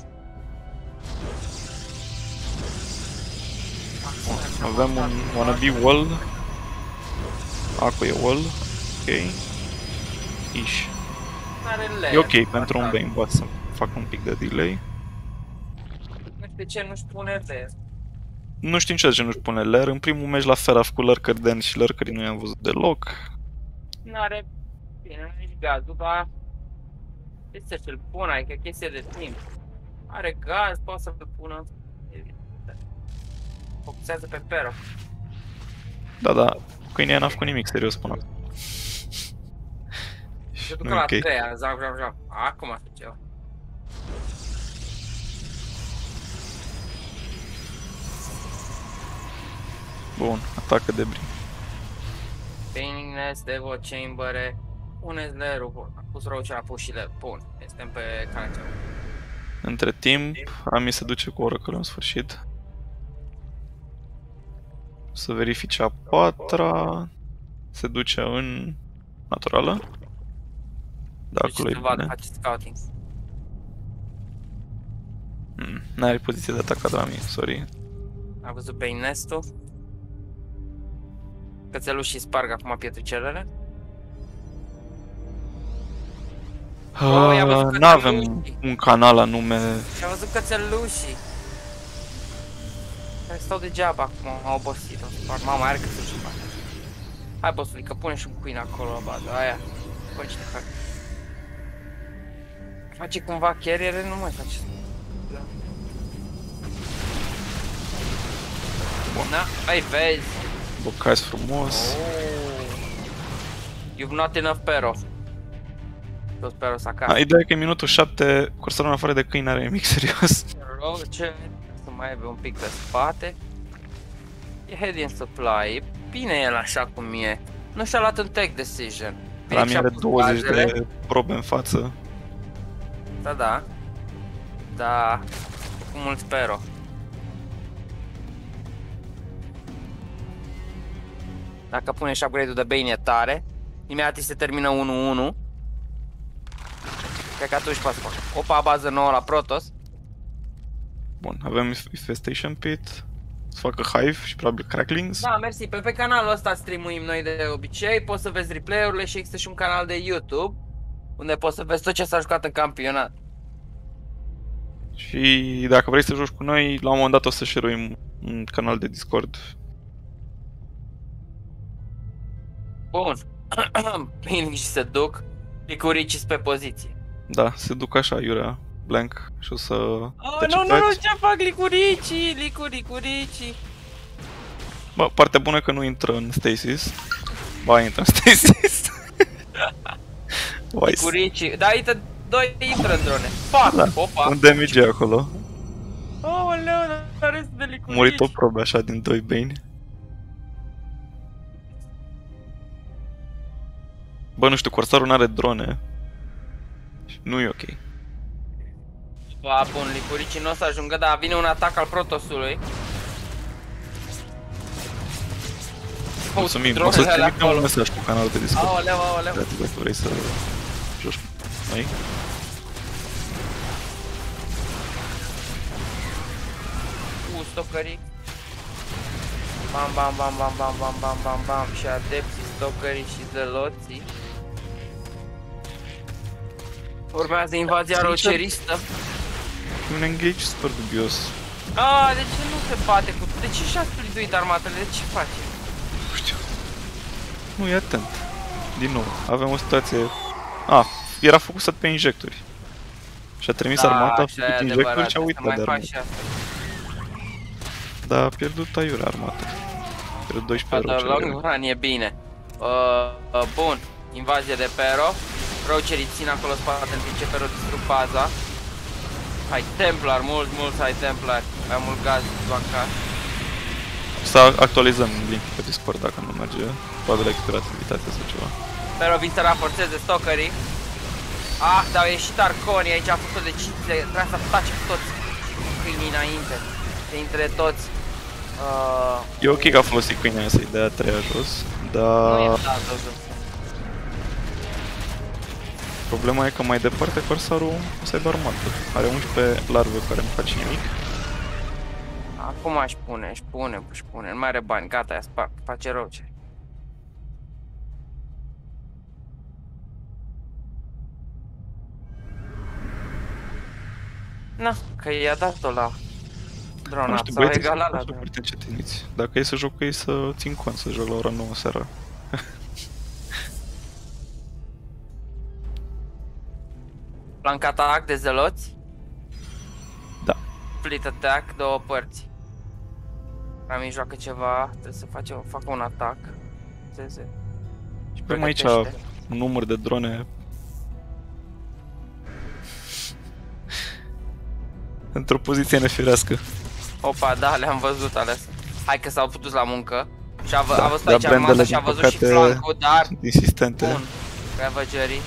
Avem un wannabe wall. Acu e wall. Ok. Ish. E ok pentru un Bane Bot să fac un pic de delay. Nu știu de ce nu-și pune de. Nu știu nici de ce nu-și pune lair. În primul meci la fel a făcut lurker dance și lurkerii nu i-am văzut deloc. N-are... Bine, nici gazul, dar... Ce să-și-l pună, adică chestie de timp. Are gaz, poate să-l pună. Focusează pe Pero. Da, da. Câinea n-a făcut nimic serios până. Se ducă Nu e la ok. treia, zam, zam, zam. Acum asta ceva. Bun, atacă de brin. Paintingness, Devo Chamber, puneți layer-ul, a pus rău ce a pus și layer. Bun, suntem pe canal. Între timp, Ami se duce cu Oracle în sfârșit. Să verifice a patra. Se duce în naturală. Da, Deci acolo e să vadă, bine. face scouting. Mm, n-are poziție de atacat la mine, sorry. A văzut Paintingness-ul. Cățelușii sparg acum pietricelele. Oh, i-a văzut Uh, N-avem cățelușii. un canal anume. I-a văzut cățelușii. Care stau degeaba acum, am obosit. Mama are cățelușii. Hai bossului, că pune și un queen acolo la bază, aia. Bă, ce fac? Face cumva carriere, nu mai face. Bun. Da, ai vezi. Bocaz frumos. Oh. You've not enough pero. Toți peros acasă. A, ideea e că în minutul șapte, cursarul în afară de câini n-are nimic serios. Rog, ce? Să mai aibă un pic pe spate. E head in supply, e bine el așa cum e. Nu și-a luat un take decision. Bine La că mine și-a are pus douăzeci bazele. de probe în față. Da, da. Da, cu mult pero. Dacă pune și upgrade-ul de Bane e tare, imediat îi se termină unu unu. Cred că atunci poate să fac. Opa, bază nouă la Protoss. Bun, avem Infestation Pit. Să facă Hive și probabil Cracklings. Da, mersi. Pe, pe canalul ăsta streamuim noi de obicei. Poți să vezi replay-urile și există și un canal de YouTube unde poți să vezi tot ce s-a jucat în campionat. Și dacă vrei să joci cu noi, la un moment dat o să share-uim un canal de Discord. Bun. Bine, și se duc. Licuricii pe poziție. Da, se duc așa, iurea, blank, și o să... Oh, Deci, nu, nu, nu, băieți, ce fac licuricii? Licuri, licuricii. Bă, partea bună că nu intră în stasis. Ba, intră în stasis. Vai, Licuricii. Da, uite, doi intră în drone. Fuck, Da, opa. un damage e acolo. Aoleu, dar restul de A licurici. murit o probe așa din doi Bane. Bă, nu știu, Corsarul n-are drone. Și nu e ok. Ba, bun, licuricii nu o să ajungă, dar vine un atac al Protossului. Mulțumim, o Dronele să-ți alea trimitem un acolo. mesaj cu canalul de Discord. Aoleu, aoleu. Dacă vrei să joci cu noi. Cu stocării. Bam, bam, bam, bam, bam, bam, bam, bam, bam. Și adepții, stocării și zeloții. Urmează invazia Sincer? roceristă. Un engage super dubios. Ah, de ce nu se bate cu... De ce și-a spliduit armatele? De ce face? Nu știu. Nu, e atent. Din nou, avem o situație... Ah, era focusat pe injectori. Și a trimis armata, a așa e făcut injectori adevărat, și a să uitat mai de faci armată. și asta. Dar a pierdut aiurea armată. A pierdut doisprezece Pe rocerele. long run e bine. Uh, uh, bun, invazie de Pero. Rocerii țin acolo spate în timp ce Pero distrug baza. Hai Templar, mult, mult hai Templar. Mai mult gaz bancar. Să actualizăm link pe Discord dacă nu merge. Probabil a expirat invitația sau ceva. Pero vin să raforțeze stalkerii. Ah, dar au ieșit Arconii aici, a făcut de cinci, trebuia să tace cu toți câinii înainte. Dintre toți. Uh, E ok că a folosit câinea aia să-i dea a treia jos, dar... Nu e dat jos. Problema e că mai departe Corsarul o să aibă armată. Are unsprezece larve care nu face nimic. Acum aș pune, își pune, își pune, nu mai are bani, gata, ia spac, face rău ce. Na, că i-a dat-o la drona, Nu știu, s-au băieții egalat la sunt drona. foarte încetiniți. Dacă e să joc cu ei, să țin cont, să joc la ora nouă seara. Flank attack de zeloți? Da. Split attack, două părți. Rami joacă ceva, trebuie să facem, facă un atac. Zeze. Și Avem aici pregătește. un număr de drone într-o poziție nefirească. Opa, da, le-am văzut alea. Hai că s-au putut la muncă. Și a, vă, Da, a văzut dar aici armata brandele, și a din văzut și păcate, flancul, dar... Sunt insistente. Bun. Ravagerii.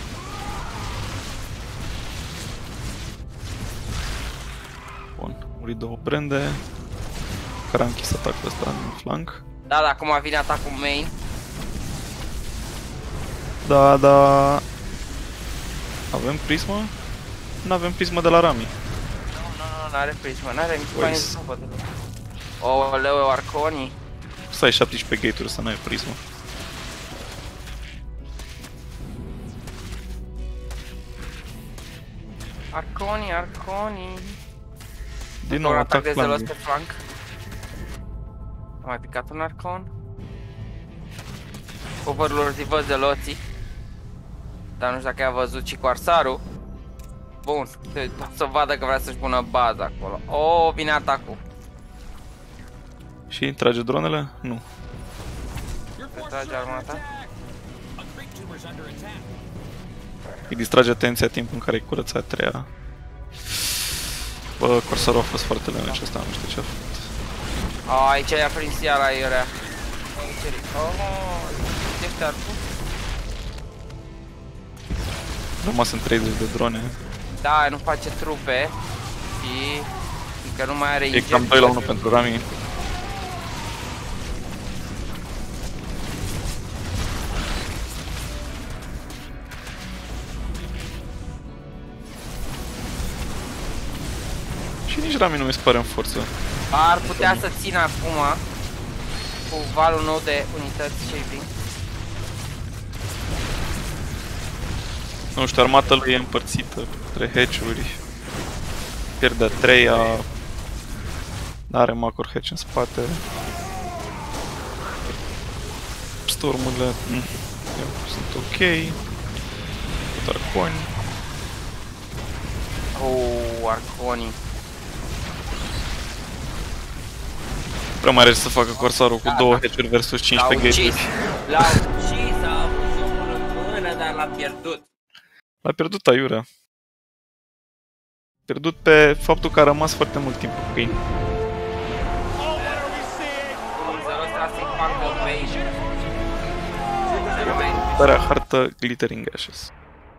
Bun, muri două brande. Care a închis atacul ăsta în flank. Da, da, acum vine atacul main. Da, da... Avem prismă? Nu avem prismă de la Rami. Nu, nu, nu, n-are prismă, n-are nici Ui. bani să capăt. Oleu, Arconii. Să ai șaptesprezece gate-uri să n-ai prismă. Arconii, Arconii. Din nou, Doar atac de zelos flank. pe flank. A mai picat un Arcon. Cover-ul zi văd zeloții. Dar nu știu dacă i-a văzut și Corsarul. Bun, să vadă că vrea să-și pună baza acolo. Oh, vine atacul. Și trage dronele? Nu. Se trage armata. Îi distrage atenția timp în care îi curăța a treia. Bă, Corsarul a fost foarte lene și ăsta, nu știu ce a făcut. Oh, aici i-a prins iar aiurea. Oh, ești arcul? Rămas sunt treizeci de drone. Da, nu face trupe. Și... încă nu mai are E injecții. cam doi la unu pentru Rami. Și nici Rami nu mi se pare în forță. Ar putea să țină acum cu valul nou de unități ce vin. Nu știu, armata lui e împărțită între hatch-uri. Pierde a treia. N-are macro hatch în spate. Stormurile mm, sunt ok. Tot Arconi. Oh, Arconii. Prea mai are să facă Corsarul cu Da, două da. hatch-uri versus L-au cincisprezece ucis. gate-uri. L-au ucis, a avut jocul în mână, dar l-a pierdut. L-a pierdut aiurea. Pierdut pe faptul că a rămas foarte mult timp cu câini. zero ăsta să-i facă main. Zero main. Tarea hartă Glittering Ashes.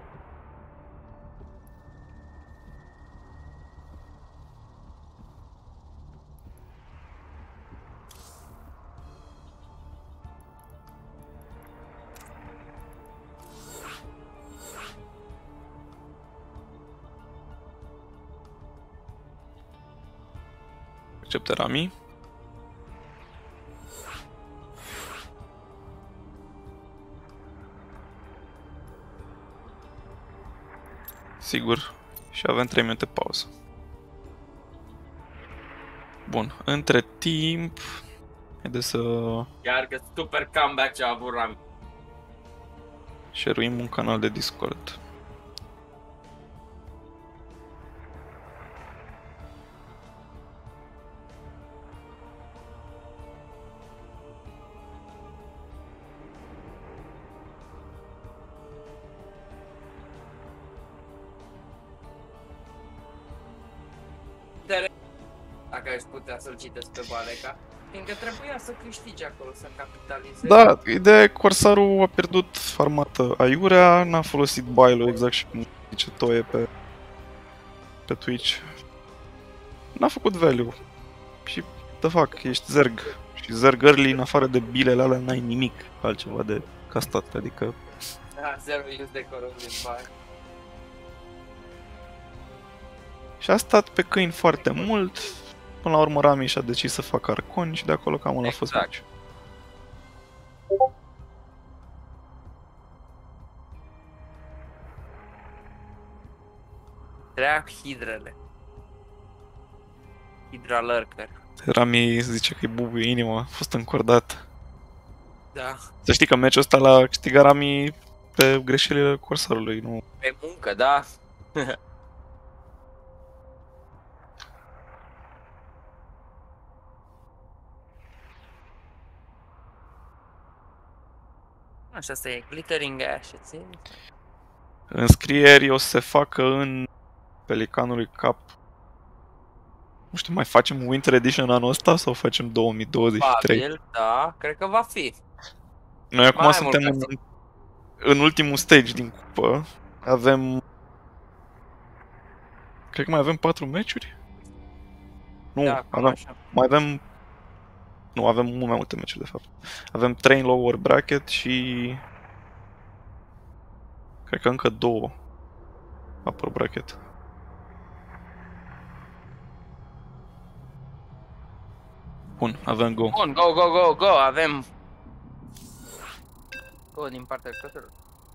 Acceptă Rami. Sigur. Și avem trei minute pauză. Bun. Între timp... Haideți să Iar că super comeback ce a avut Rami. share-uim un canal de Discord. Dacă aș putea să-l citesc pe Baleca. Fiindcă trebuia să câștige acolo, să capitalizeze. Da, ideea e că Corsarul a pierdut armată aiurea, n-a folosit bailul exact și cum zice Toie pe, pe Twitch. N-a făcut value. Și, de fapt, ești Zerg. Și Zerg early, în afară de bilele alea, n-ai nimic altceva de castat, adică... Da, zero use de corrosive fire. Și a stat pe câini foarte mult, până la urmă Rami și-a decis să facă arconi și de acolo cam ăla a fost Exact. meci. Treac hidrele. Hydra lurker. Rami zice că-i bubuie inima, a fost încordat. Da. Să știi că meciul ăsta l-a câștigat Rami pe greșelile Corsarului, nu... Pe muncă, da. Așa, asta e Glittering Ashes, e? Înscrieri o să se facă în Pelicanului Cup. Nu știu, mai facem Winter Edition anul ăsta sau facem două mii douăzeci și trei? Probabil, da, cred că va fi. Noi acum Mai suntem mult în, în ultimul stage din cupă. Avem... Cred că mai avem patru meciuri? Nu, Da, cam avem, așa. mai avem... Nu, avem mult mai multe meciuri de fapt. Avem trei în lower bracket și... Cred că încă două upper bracket. Bun, avem go. Bun, go, go, go, go, avem... Go din partea jucătorului.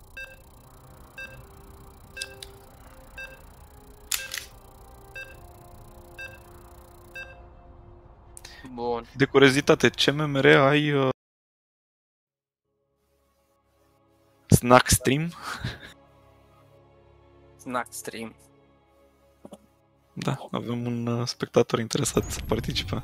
Bun. De curiozitate, ce M M R ai uh... Snack Stream? Snack stream. Da, avem un uh, spectator interesat să participe.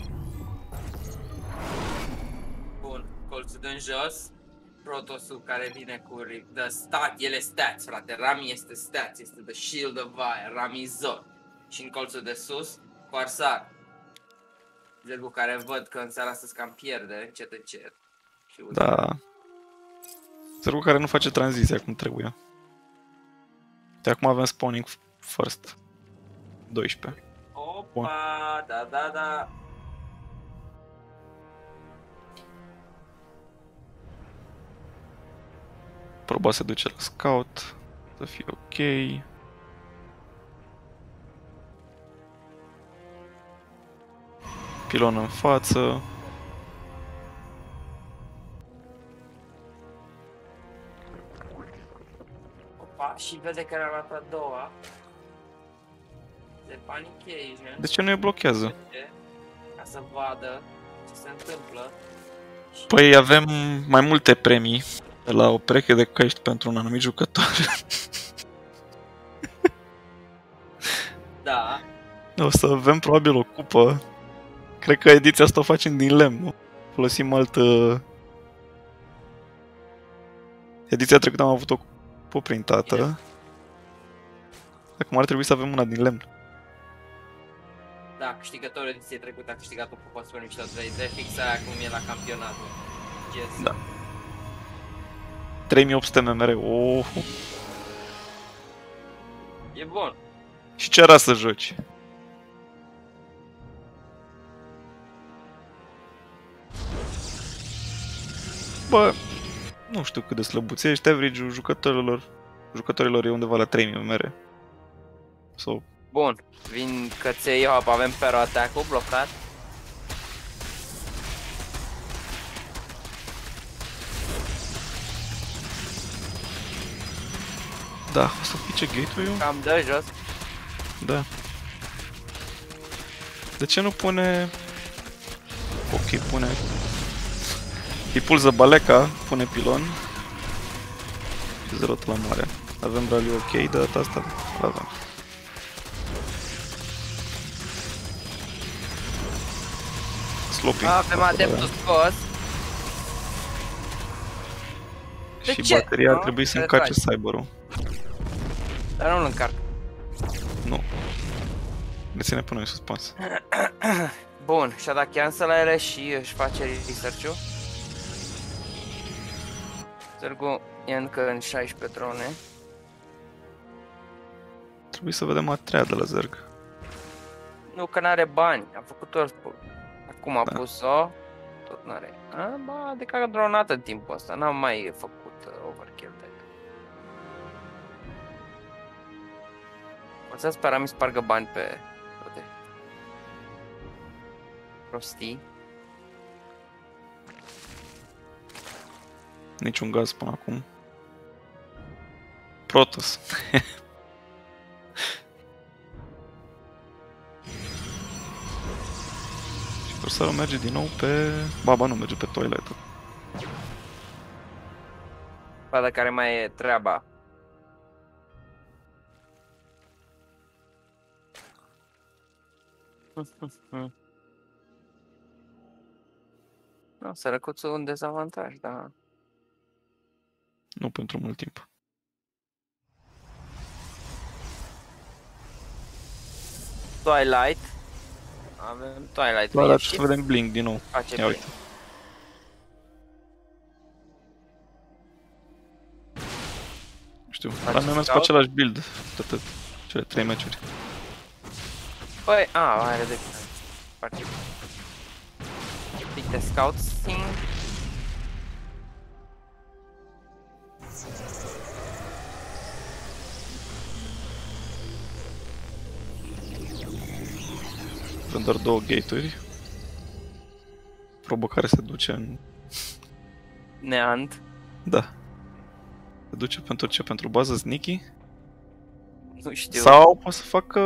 Bun, colțul de în jos. Protosul care vine cu ri- the stat, el e stats, frate. Rami este stats, este the shield of fire, Rami Zor. Și în colțul de sus, Corsar. Zergul care văd că în seara asta cam pierde, încet încet. Și uite. Da. Zergul care nu face tranziția cum trebuie. De acum avem spawning first. doisprezece. Opa, da, da, da. Proba se duce la scout. Să fie ok. Pilon în față. Opa, și vede că era luat a doua. Se panichează. De ce nu e blochează? Ca să vadă ce se întâmplă. Și Păi avem mai multe premii de la o pereche de căști pentru un anumit jucător. da, O să avem probabil o cupă. Cred că ediția asta o facem din lemn, nu? Folosim altă... Ediția trecută am avut o cupă printată. Yes. Acum ar trebui să avem una din lemn. da, câștigătorul ediției trecute a câștigat o cupă Super Mișto trei D, fix aia cum e la campionat. Yes. Da. trei mii opt sute M M R, oh. E bun. Și ce era să joci? Bă, nu știu cât de slăbuți ești, average-ul jucătorilor, jucătorilor e undeva la trei mii M M R. Sau... Bun, vin căței, hop, avem Pero Attack-ul blocat. Da, o să pice gateway-ul? Cam dă jos. Da. De ce nu pune... Ok, pune... Îi pulză baleca, pune pilon. Și zero la mare. Avem rally ok de data asta? Avem. Sloping. Avem adeptul scos. De Și ce? bateria ar Nu? trebui să Te încarce tragi. cyberul. Dar nu-l încarc. Nu. Ne ține până în suspans. Bun, și-a dat cancel și își face research-ul. Zergu e încă în șaisprezece drone. Trebuie să vedem a treia de la Zerg. Nu, că n-are bani, a făcut tot. Acum a Da. pus-o, tot n-are. A, ba, de că a dronat în timpul ăsta, n-am mai făcut uh, overkill de. O să sperăm să spargă bani pe toate. Prostii. Niciun gaz până acum. Protoss. Și Corsairul merge din nou pe... Baba nu merge pe toilet. Vadă care mai e treaba. No, sărăcuțul un dezavantaj, da. Nu pentru mult timp. Twilight. Avem Twilight. Da, dar ieșit. să vedem Blink din nou. Face Ia uite. Știu, Face dar noi am mers cu scout? același build toate cele trei meciuri. Păi, a, are de parte. Pic de scouting. Avem doar două gate-uri. Probă care se duce în... Neant. Da. Se duce pentru ce? Pentru bază sneaky? Nu știu. Sau poate să facă...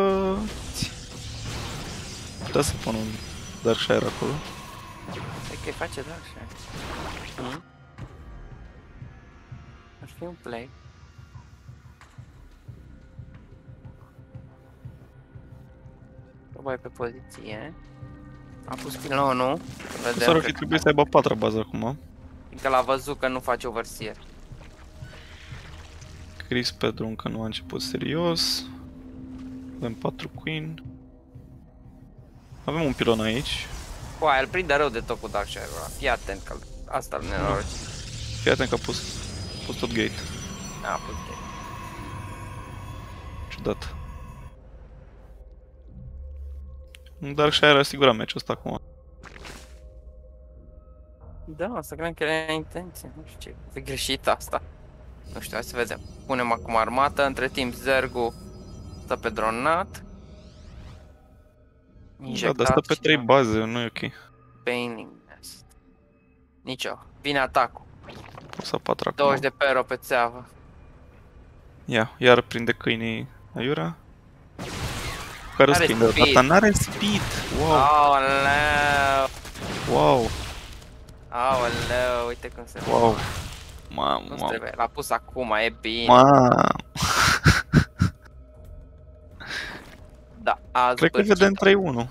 Putea să pun un Darkshire acolo. Cred că îi face, da, așa. Mm. Ar fi un play. Probabil pe poziție. A pus pilonul. S-ar Vedem fi că, trebuit să aibă a patra bază acum. că l-a văzut că nu face overseer. Chris Pedro încă nu a început serios. Avem patru Queen. Avem un pilon aici. Bă, el prinde rău de tot cu Darkshire-ul ăla. Fii atent că asta îl nenoroci. Fii atent că a pus, a pus tot gate. A pus de. Ciudat. Darkshire a asigurat meciul ăsta acum. Da, să credem că era intenție. Nu știu ce. E greșit asta. Nu știu, hai să vedem. Punem acum armată. Între timp Zergu stă pe dronat. Da, dar stă pe trei baze, nu e ok. Painting Nest. Nicio. Vine atacul. Pus a patra acum. douăzeci de pero pe țeavă. Ia, iar prinde câinii aiurea. Care Are schimbă? speed. Dar n-are speed! Wow! Aoleu! Wow! Aoleu, uite cum se... Wow! Mamă, Nu mamă! trebuie, l-a pus acum, e bine. Mamă! Da, a Cred că zbârcit. vedem trei unu.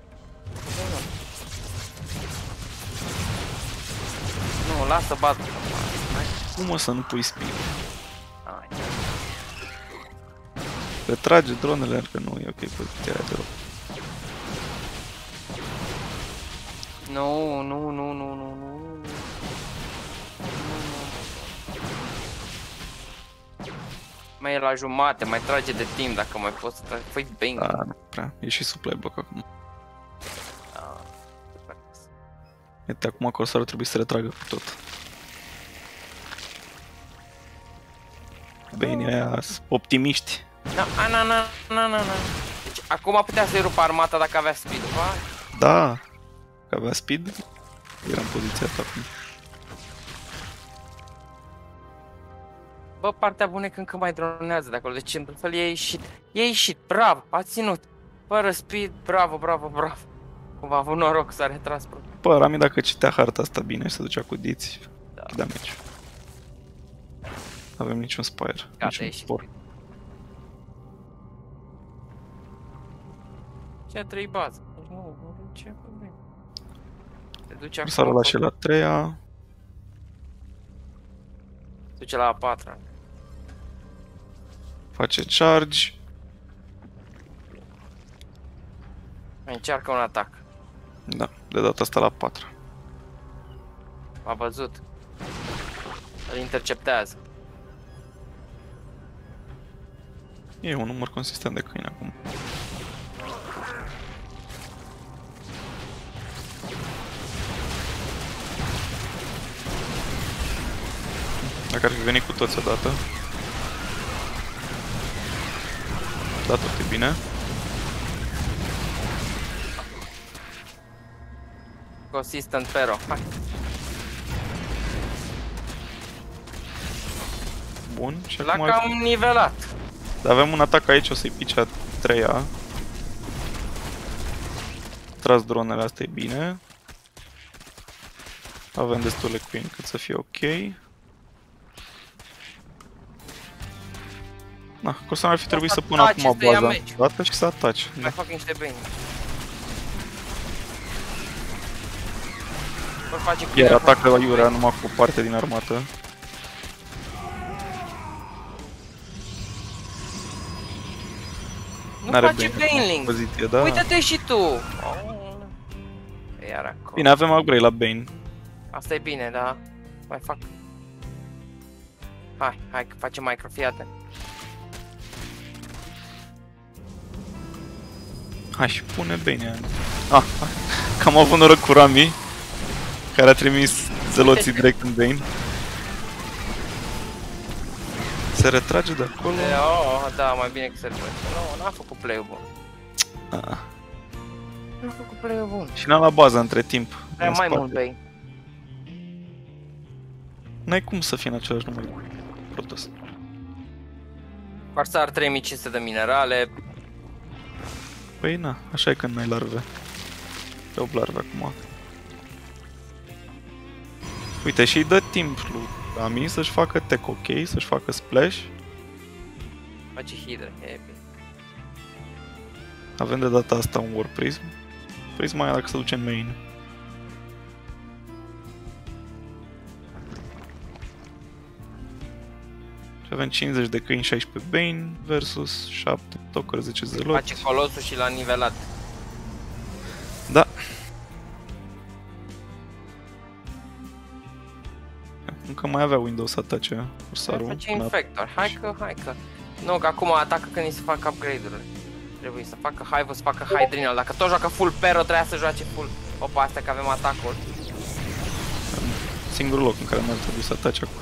Nu, lasă bat. Cum o să nu pui speed? Hai. Retrage dronele, că nu e ok poziția aia de rău. Nu, nu, nu, nu, nu, nu. Mai e la jumate, mai trage de timp dacă mai poți să tragi. Făi bang. Da, nu prea. E și supply block acum. Da. Uite, acum Corsairul trebuie să retragă cu tot. Banii aia sunt optimiști. Na, a, na, na, na, na, na. Deci acum putea să-i rupă armata dacă avea speed, va? Da! Că avea speed, era în poziția ta acum. Bă, partea bună e că încă mai dronează de acolo, deci într-un fel e ieșit. E ieșit, bravo, a ținut. Fără speed, bravo, bravo, bravo. Cumva a avut noroc, s-a retras pro. Bă, Rami dacă citea harta asta bine și se ducea cu diți, Da. chidea meci. Nu avem niciun spire, Gata, niciun ieșit. spor. Ce a trei bază. Deci nu, nu ce probleme. Se duce S-a acolo. luat și la treia. Se duce la a patra. Face charge. Încearcă un atac. Da, de data asta la patru. A văzut. Îl interceptează. E un număr consistent de câini acum. Dacă ar fi venit cu toți odată. Da, tot e bine. Consistent pero. Hai. Bun, și L-a acum cam nivelat. avem un atac aici, o să-i pice a treia. Tras dronele, asta e bine. Avem destule queen cât să fie ok. Na, Corsan ar fi trebuit să pună atace, acum să ia baza meci. dată și să ataci. Mai Da. fac niște bani. Vor face cu Iar ea, atacă la fac- Iurea numai cu parte din armată. Nu N-are face Bane acum Baneling. poziție, da? Uită-te și tu. Oh. Iar acolo. Bine, avem upgrade la Bane. Asta e bine, da. Mai fac. Hai, hai că facem microfiate. Hai și pune Bane. Ah, că am avut noroc cu Rami, care a trimis zeloții direct în Bane. Se retrage de acolo. De, oh, da, mai bine că se retrage. Nu, n-a făcut play-ul bun. Ah. N-a făcut play-ul bun. Și n-a la bază între timp. Vrea în mai spate. mult Bane. N-ai cum să fii în același număr cu Protoss. Corsar trei mii cinci sute de minerale. Păi na, așa e când n-ai larve. Pe opt larve acum. Uite, și-i dă timp lui Rami să-și facă tech ok, să-și facă splash. Face hidre, e bine. Avem de data asta un War Prism. Prisma aia dacă se duce în main. Și avem cincizeci de câini, șaisprezece Bane versus șapte Talker, zece zeloți. Face colosul și l-a nivelat. Da. Încă mai avea Windows să atace Corsarul. Face infector. Hai că, hai că. Nu, că acum atacă când îi se fac upgrade-urile. Trebuie să facă Hive, să facă Hydrinal. Dacă tot joacă full Pero, trebuia să joace full. Opa, astea că avem atacul. Singurul loc în care nu ar trebui să atace acolo.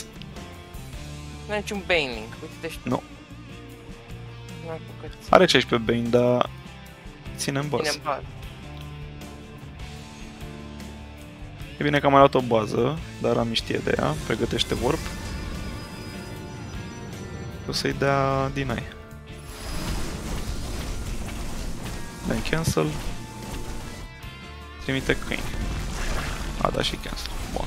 Nu ai niciun Baneling. Uite-te și tu. Nu. Nu ai făcut. Are șaisprezece Bane, dar ține în bază. Bine în bază. E bine că am mai luat o bază, dar Rami știe de ea. Pregătește Warp. O să-i dea deny. Dă-i cancel. Trimite câini. A, da, și cancel. Bun.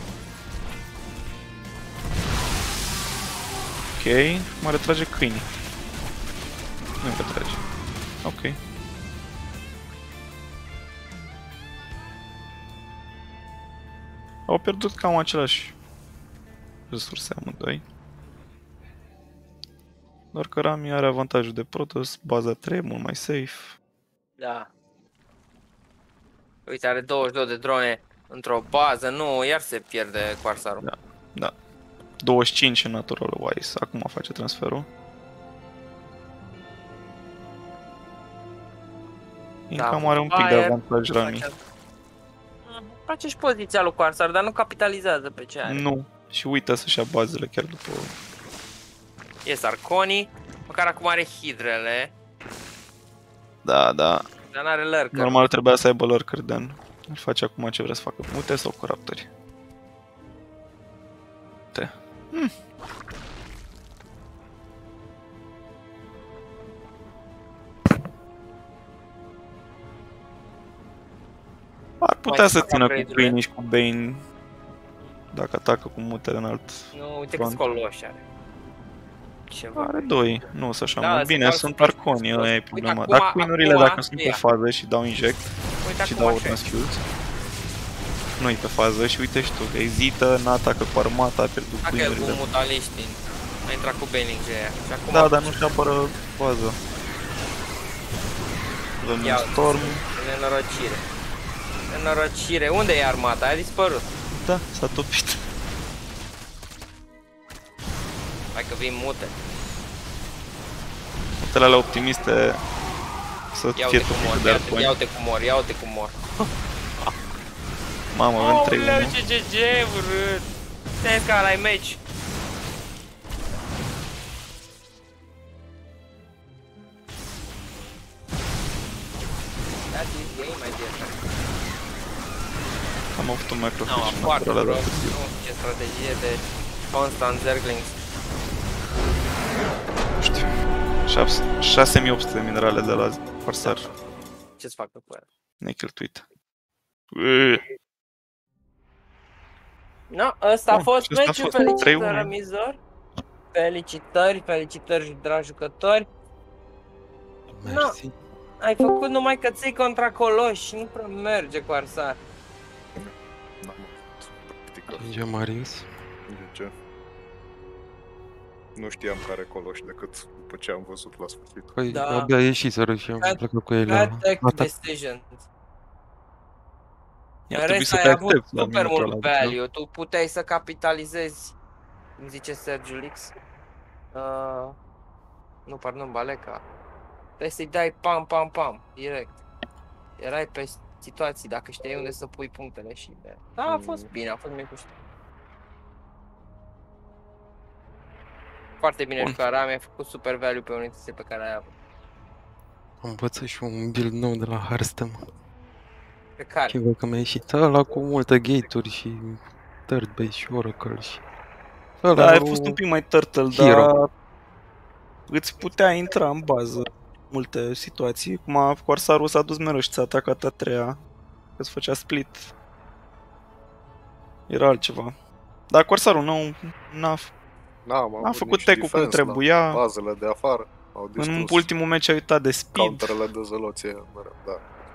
Ok, mă retrage câinii. Nu-i retrage. Ok. Au pierdut cam același resurse amândoi. Doar că Rami are avantajul de Protoss, baza trei, mult mai safe. Da. Uite, are douăzeci și doi de drone într-o bază. Nu, iar se pierde Corsarul. Da. Da. douăzeci și cinci în natural wise, acum face transferul. Incam are un pic de avantaj Rami. Face și poziția lui Corsar, dar nu capitalizează pe ce are. Nu. Și uită să-și ia bazele chiar după... E Sarconii, măcar acum are hidrele, Da, da. dar n-are lurker. Normal trebuia să aibă lurker, Dan. Îl face acum ce vrea să facă. Mute sau cu raptori? Te. Hmm. Ar putea Mai să fac țină cu upgrade-urile. câinii și cu Bane dacă atacă cu mutele înalt. Nu, uite Front. câți coloși are. Ceva. Are doi, nu sunt așa Da, mult. sunt Bine, doar sunt super arconii, super. ăla e Uite, problema. acum- Dar queen-urile acum dacă sunt pe ia. fază și dau inject Uite și acum dau așa e. transfuse, nu-i pe fază și uite și tu, ezită, n-atacă cu armata, a pierdut Dacă el cu queen-urile. mutaliști a intrat cu Baneling de aia. Și acum Da, dar nu-și apără fază. Avem Ia, un storm, nenorocire. Nenorocire. Unde e armata? A dispărut. Da, s-a topit. Hai că vin mute. Mutele alea optimiste să Ia fie uite cum mor, topite de ia uite, arponi. ia uite cum mor, ia uite cum mor. Mamă, avem trei Aoleu, unu. ce G G urât. Stai că ăla-i meci. That is game, I guess. Am avut un Nu, macrofish foarte natural de prost. târziu. Nu știu ce strategie de constant zerglings. Nu știu. șase mii opt sute de minerale de la Corsar. Ce-ți facă cu ele? Necheltuit. Uee. No, ăsta a Bun, fost și ăsta a meciul, fost trei felicitări, unu. Amizor. Felicitări, felicitări, dragi jucători. Mersi. Ai făcut numai că ții contra coloși și nu prea merge cu Arsar. N-am avut practică. G G Marius. G G. Nu știam care coloși decât după ce am văzut la sfârșit. Păi Da. abia ieșiseră și am Bad- plecat cu ei la Bad tech atac. decisions. Ar În trebui rest să ai te avut aștepți la super minutul mult ăla, value, tu puteai să capitalizezi, îmi zice Sergiu Lix. Uh, nu, pardon, Baleca. Trebuie să-i dai pam, pam, pam, direct. Erai pe situații, dacă știai unde să pui punctele și de... Da, a fost bine, a fost micuș. Foarte bine Bun. jucat, Rami, ai făcut super value pe unitățile pe care ai avut. Am învățat și un build nou de la Hearthstone. Pe care? Și văd că mi-a ieșit ăla cu multe gate-uri și third base și oracle și... Ăla Da, ai cu fost un pic mai turtle, Hero. dar îți putea intra în bază multe situații. Cum a Corsarul s-a dus mereu și ți-a atacat a treia, că îți făcea split. Era altceva. Dar Corsarul nu n-a, N-am n-a avut făcut nici tech-ul cum defense la trebuia. bazele de afară. Au În distrus ultimul meci a uitat de speed. counterele de zeloție mereu, da.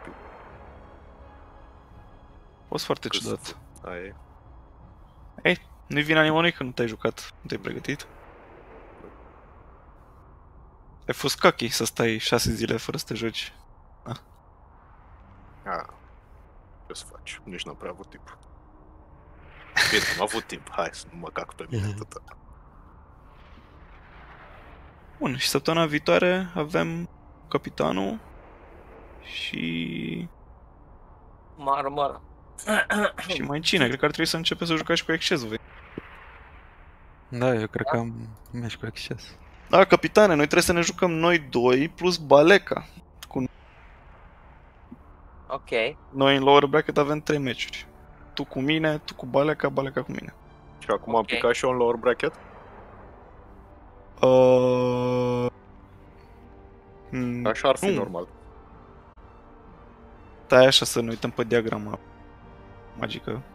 A fost foarte Cât ciudat. Aia e. Nu-i vina nimănui că nu te-ai jucat, nu te-ai pregătit. Ai fost cocky să stai șase zile fără să te joci. A, ce să faci? Nici n-am prea avut timp. Bine, am avut timp, hai să nu mă cac pe mine atâta. Bun, și săptămâna viitoare avem capitanul și... Mară, mară. și mai cine? Cred că ar trebui să începeți să jucați și cu exces voi. Da, eu cred că am meci cu exces. Da, capitane, noi trebuie să ne jucăm noi doi plus Baleca. Ok. Noi în lower bracket avem trei meciuri. Tu cu mine, tu cu Baleca, Baleca cu mine. Și acum am Ok. picat și eu în lower bracket? Uh... Hmm, Așa ar fi nu. normal. Stai așa să ne uităm pe diagrama magică.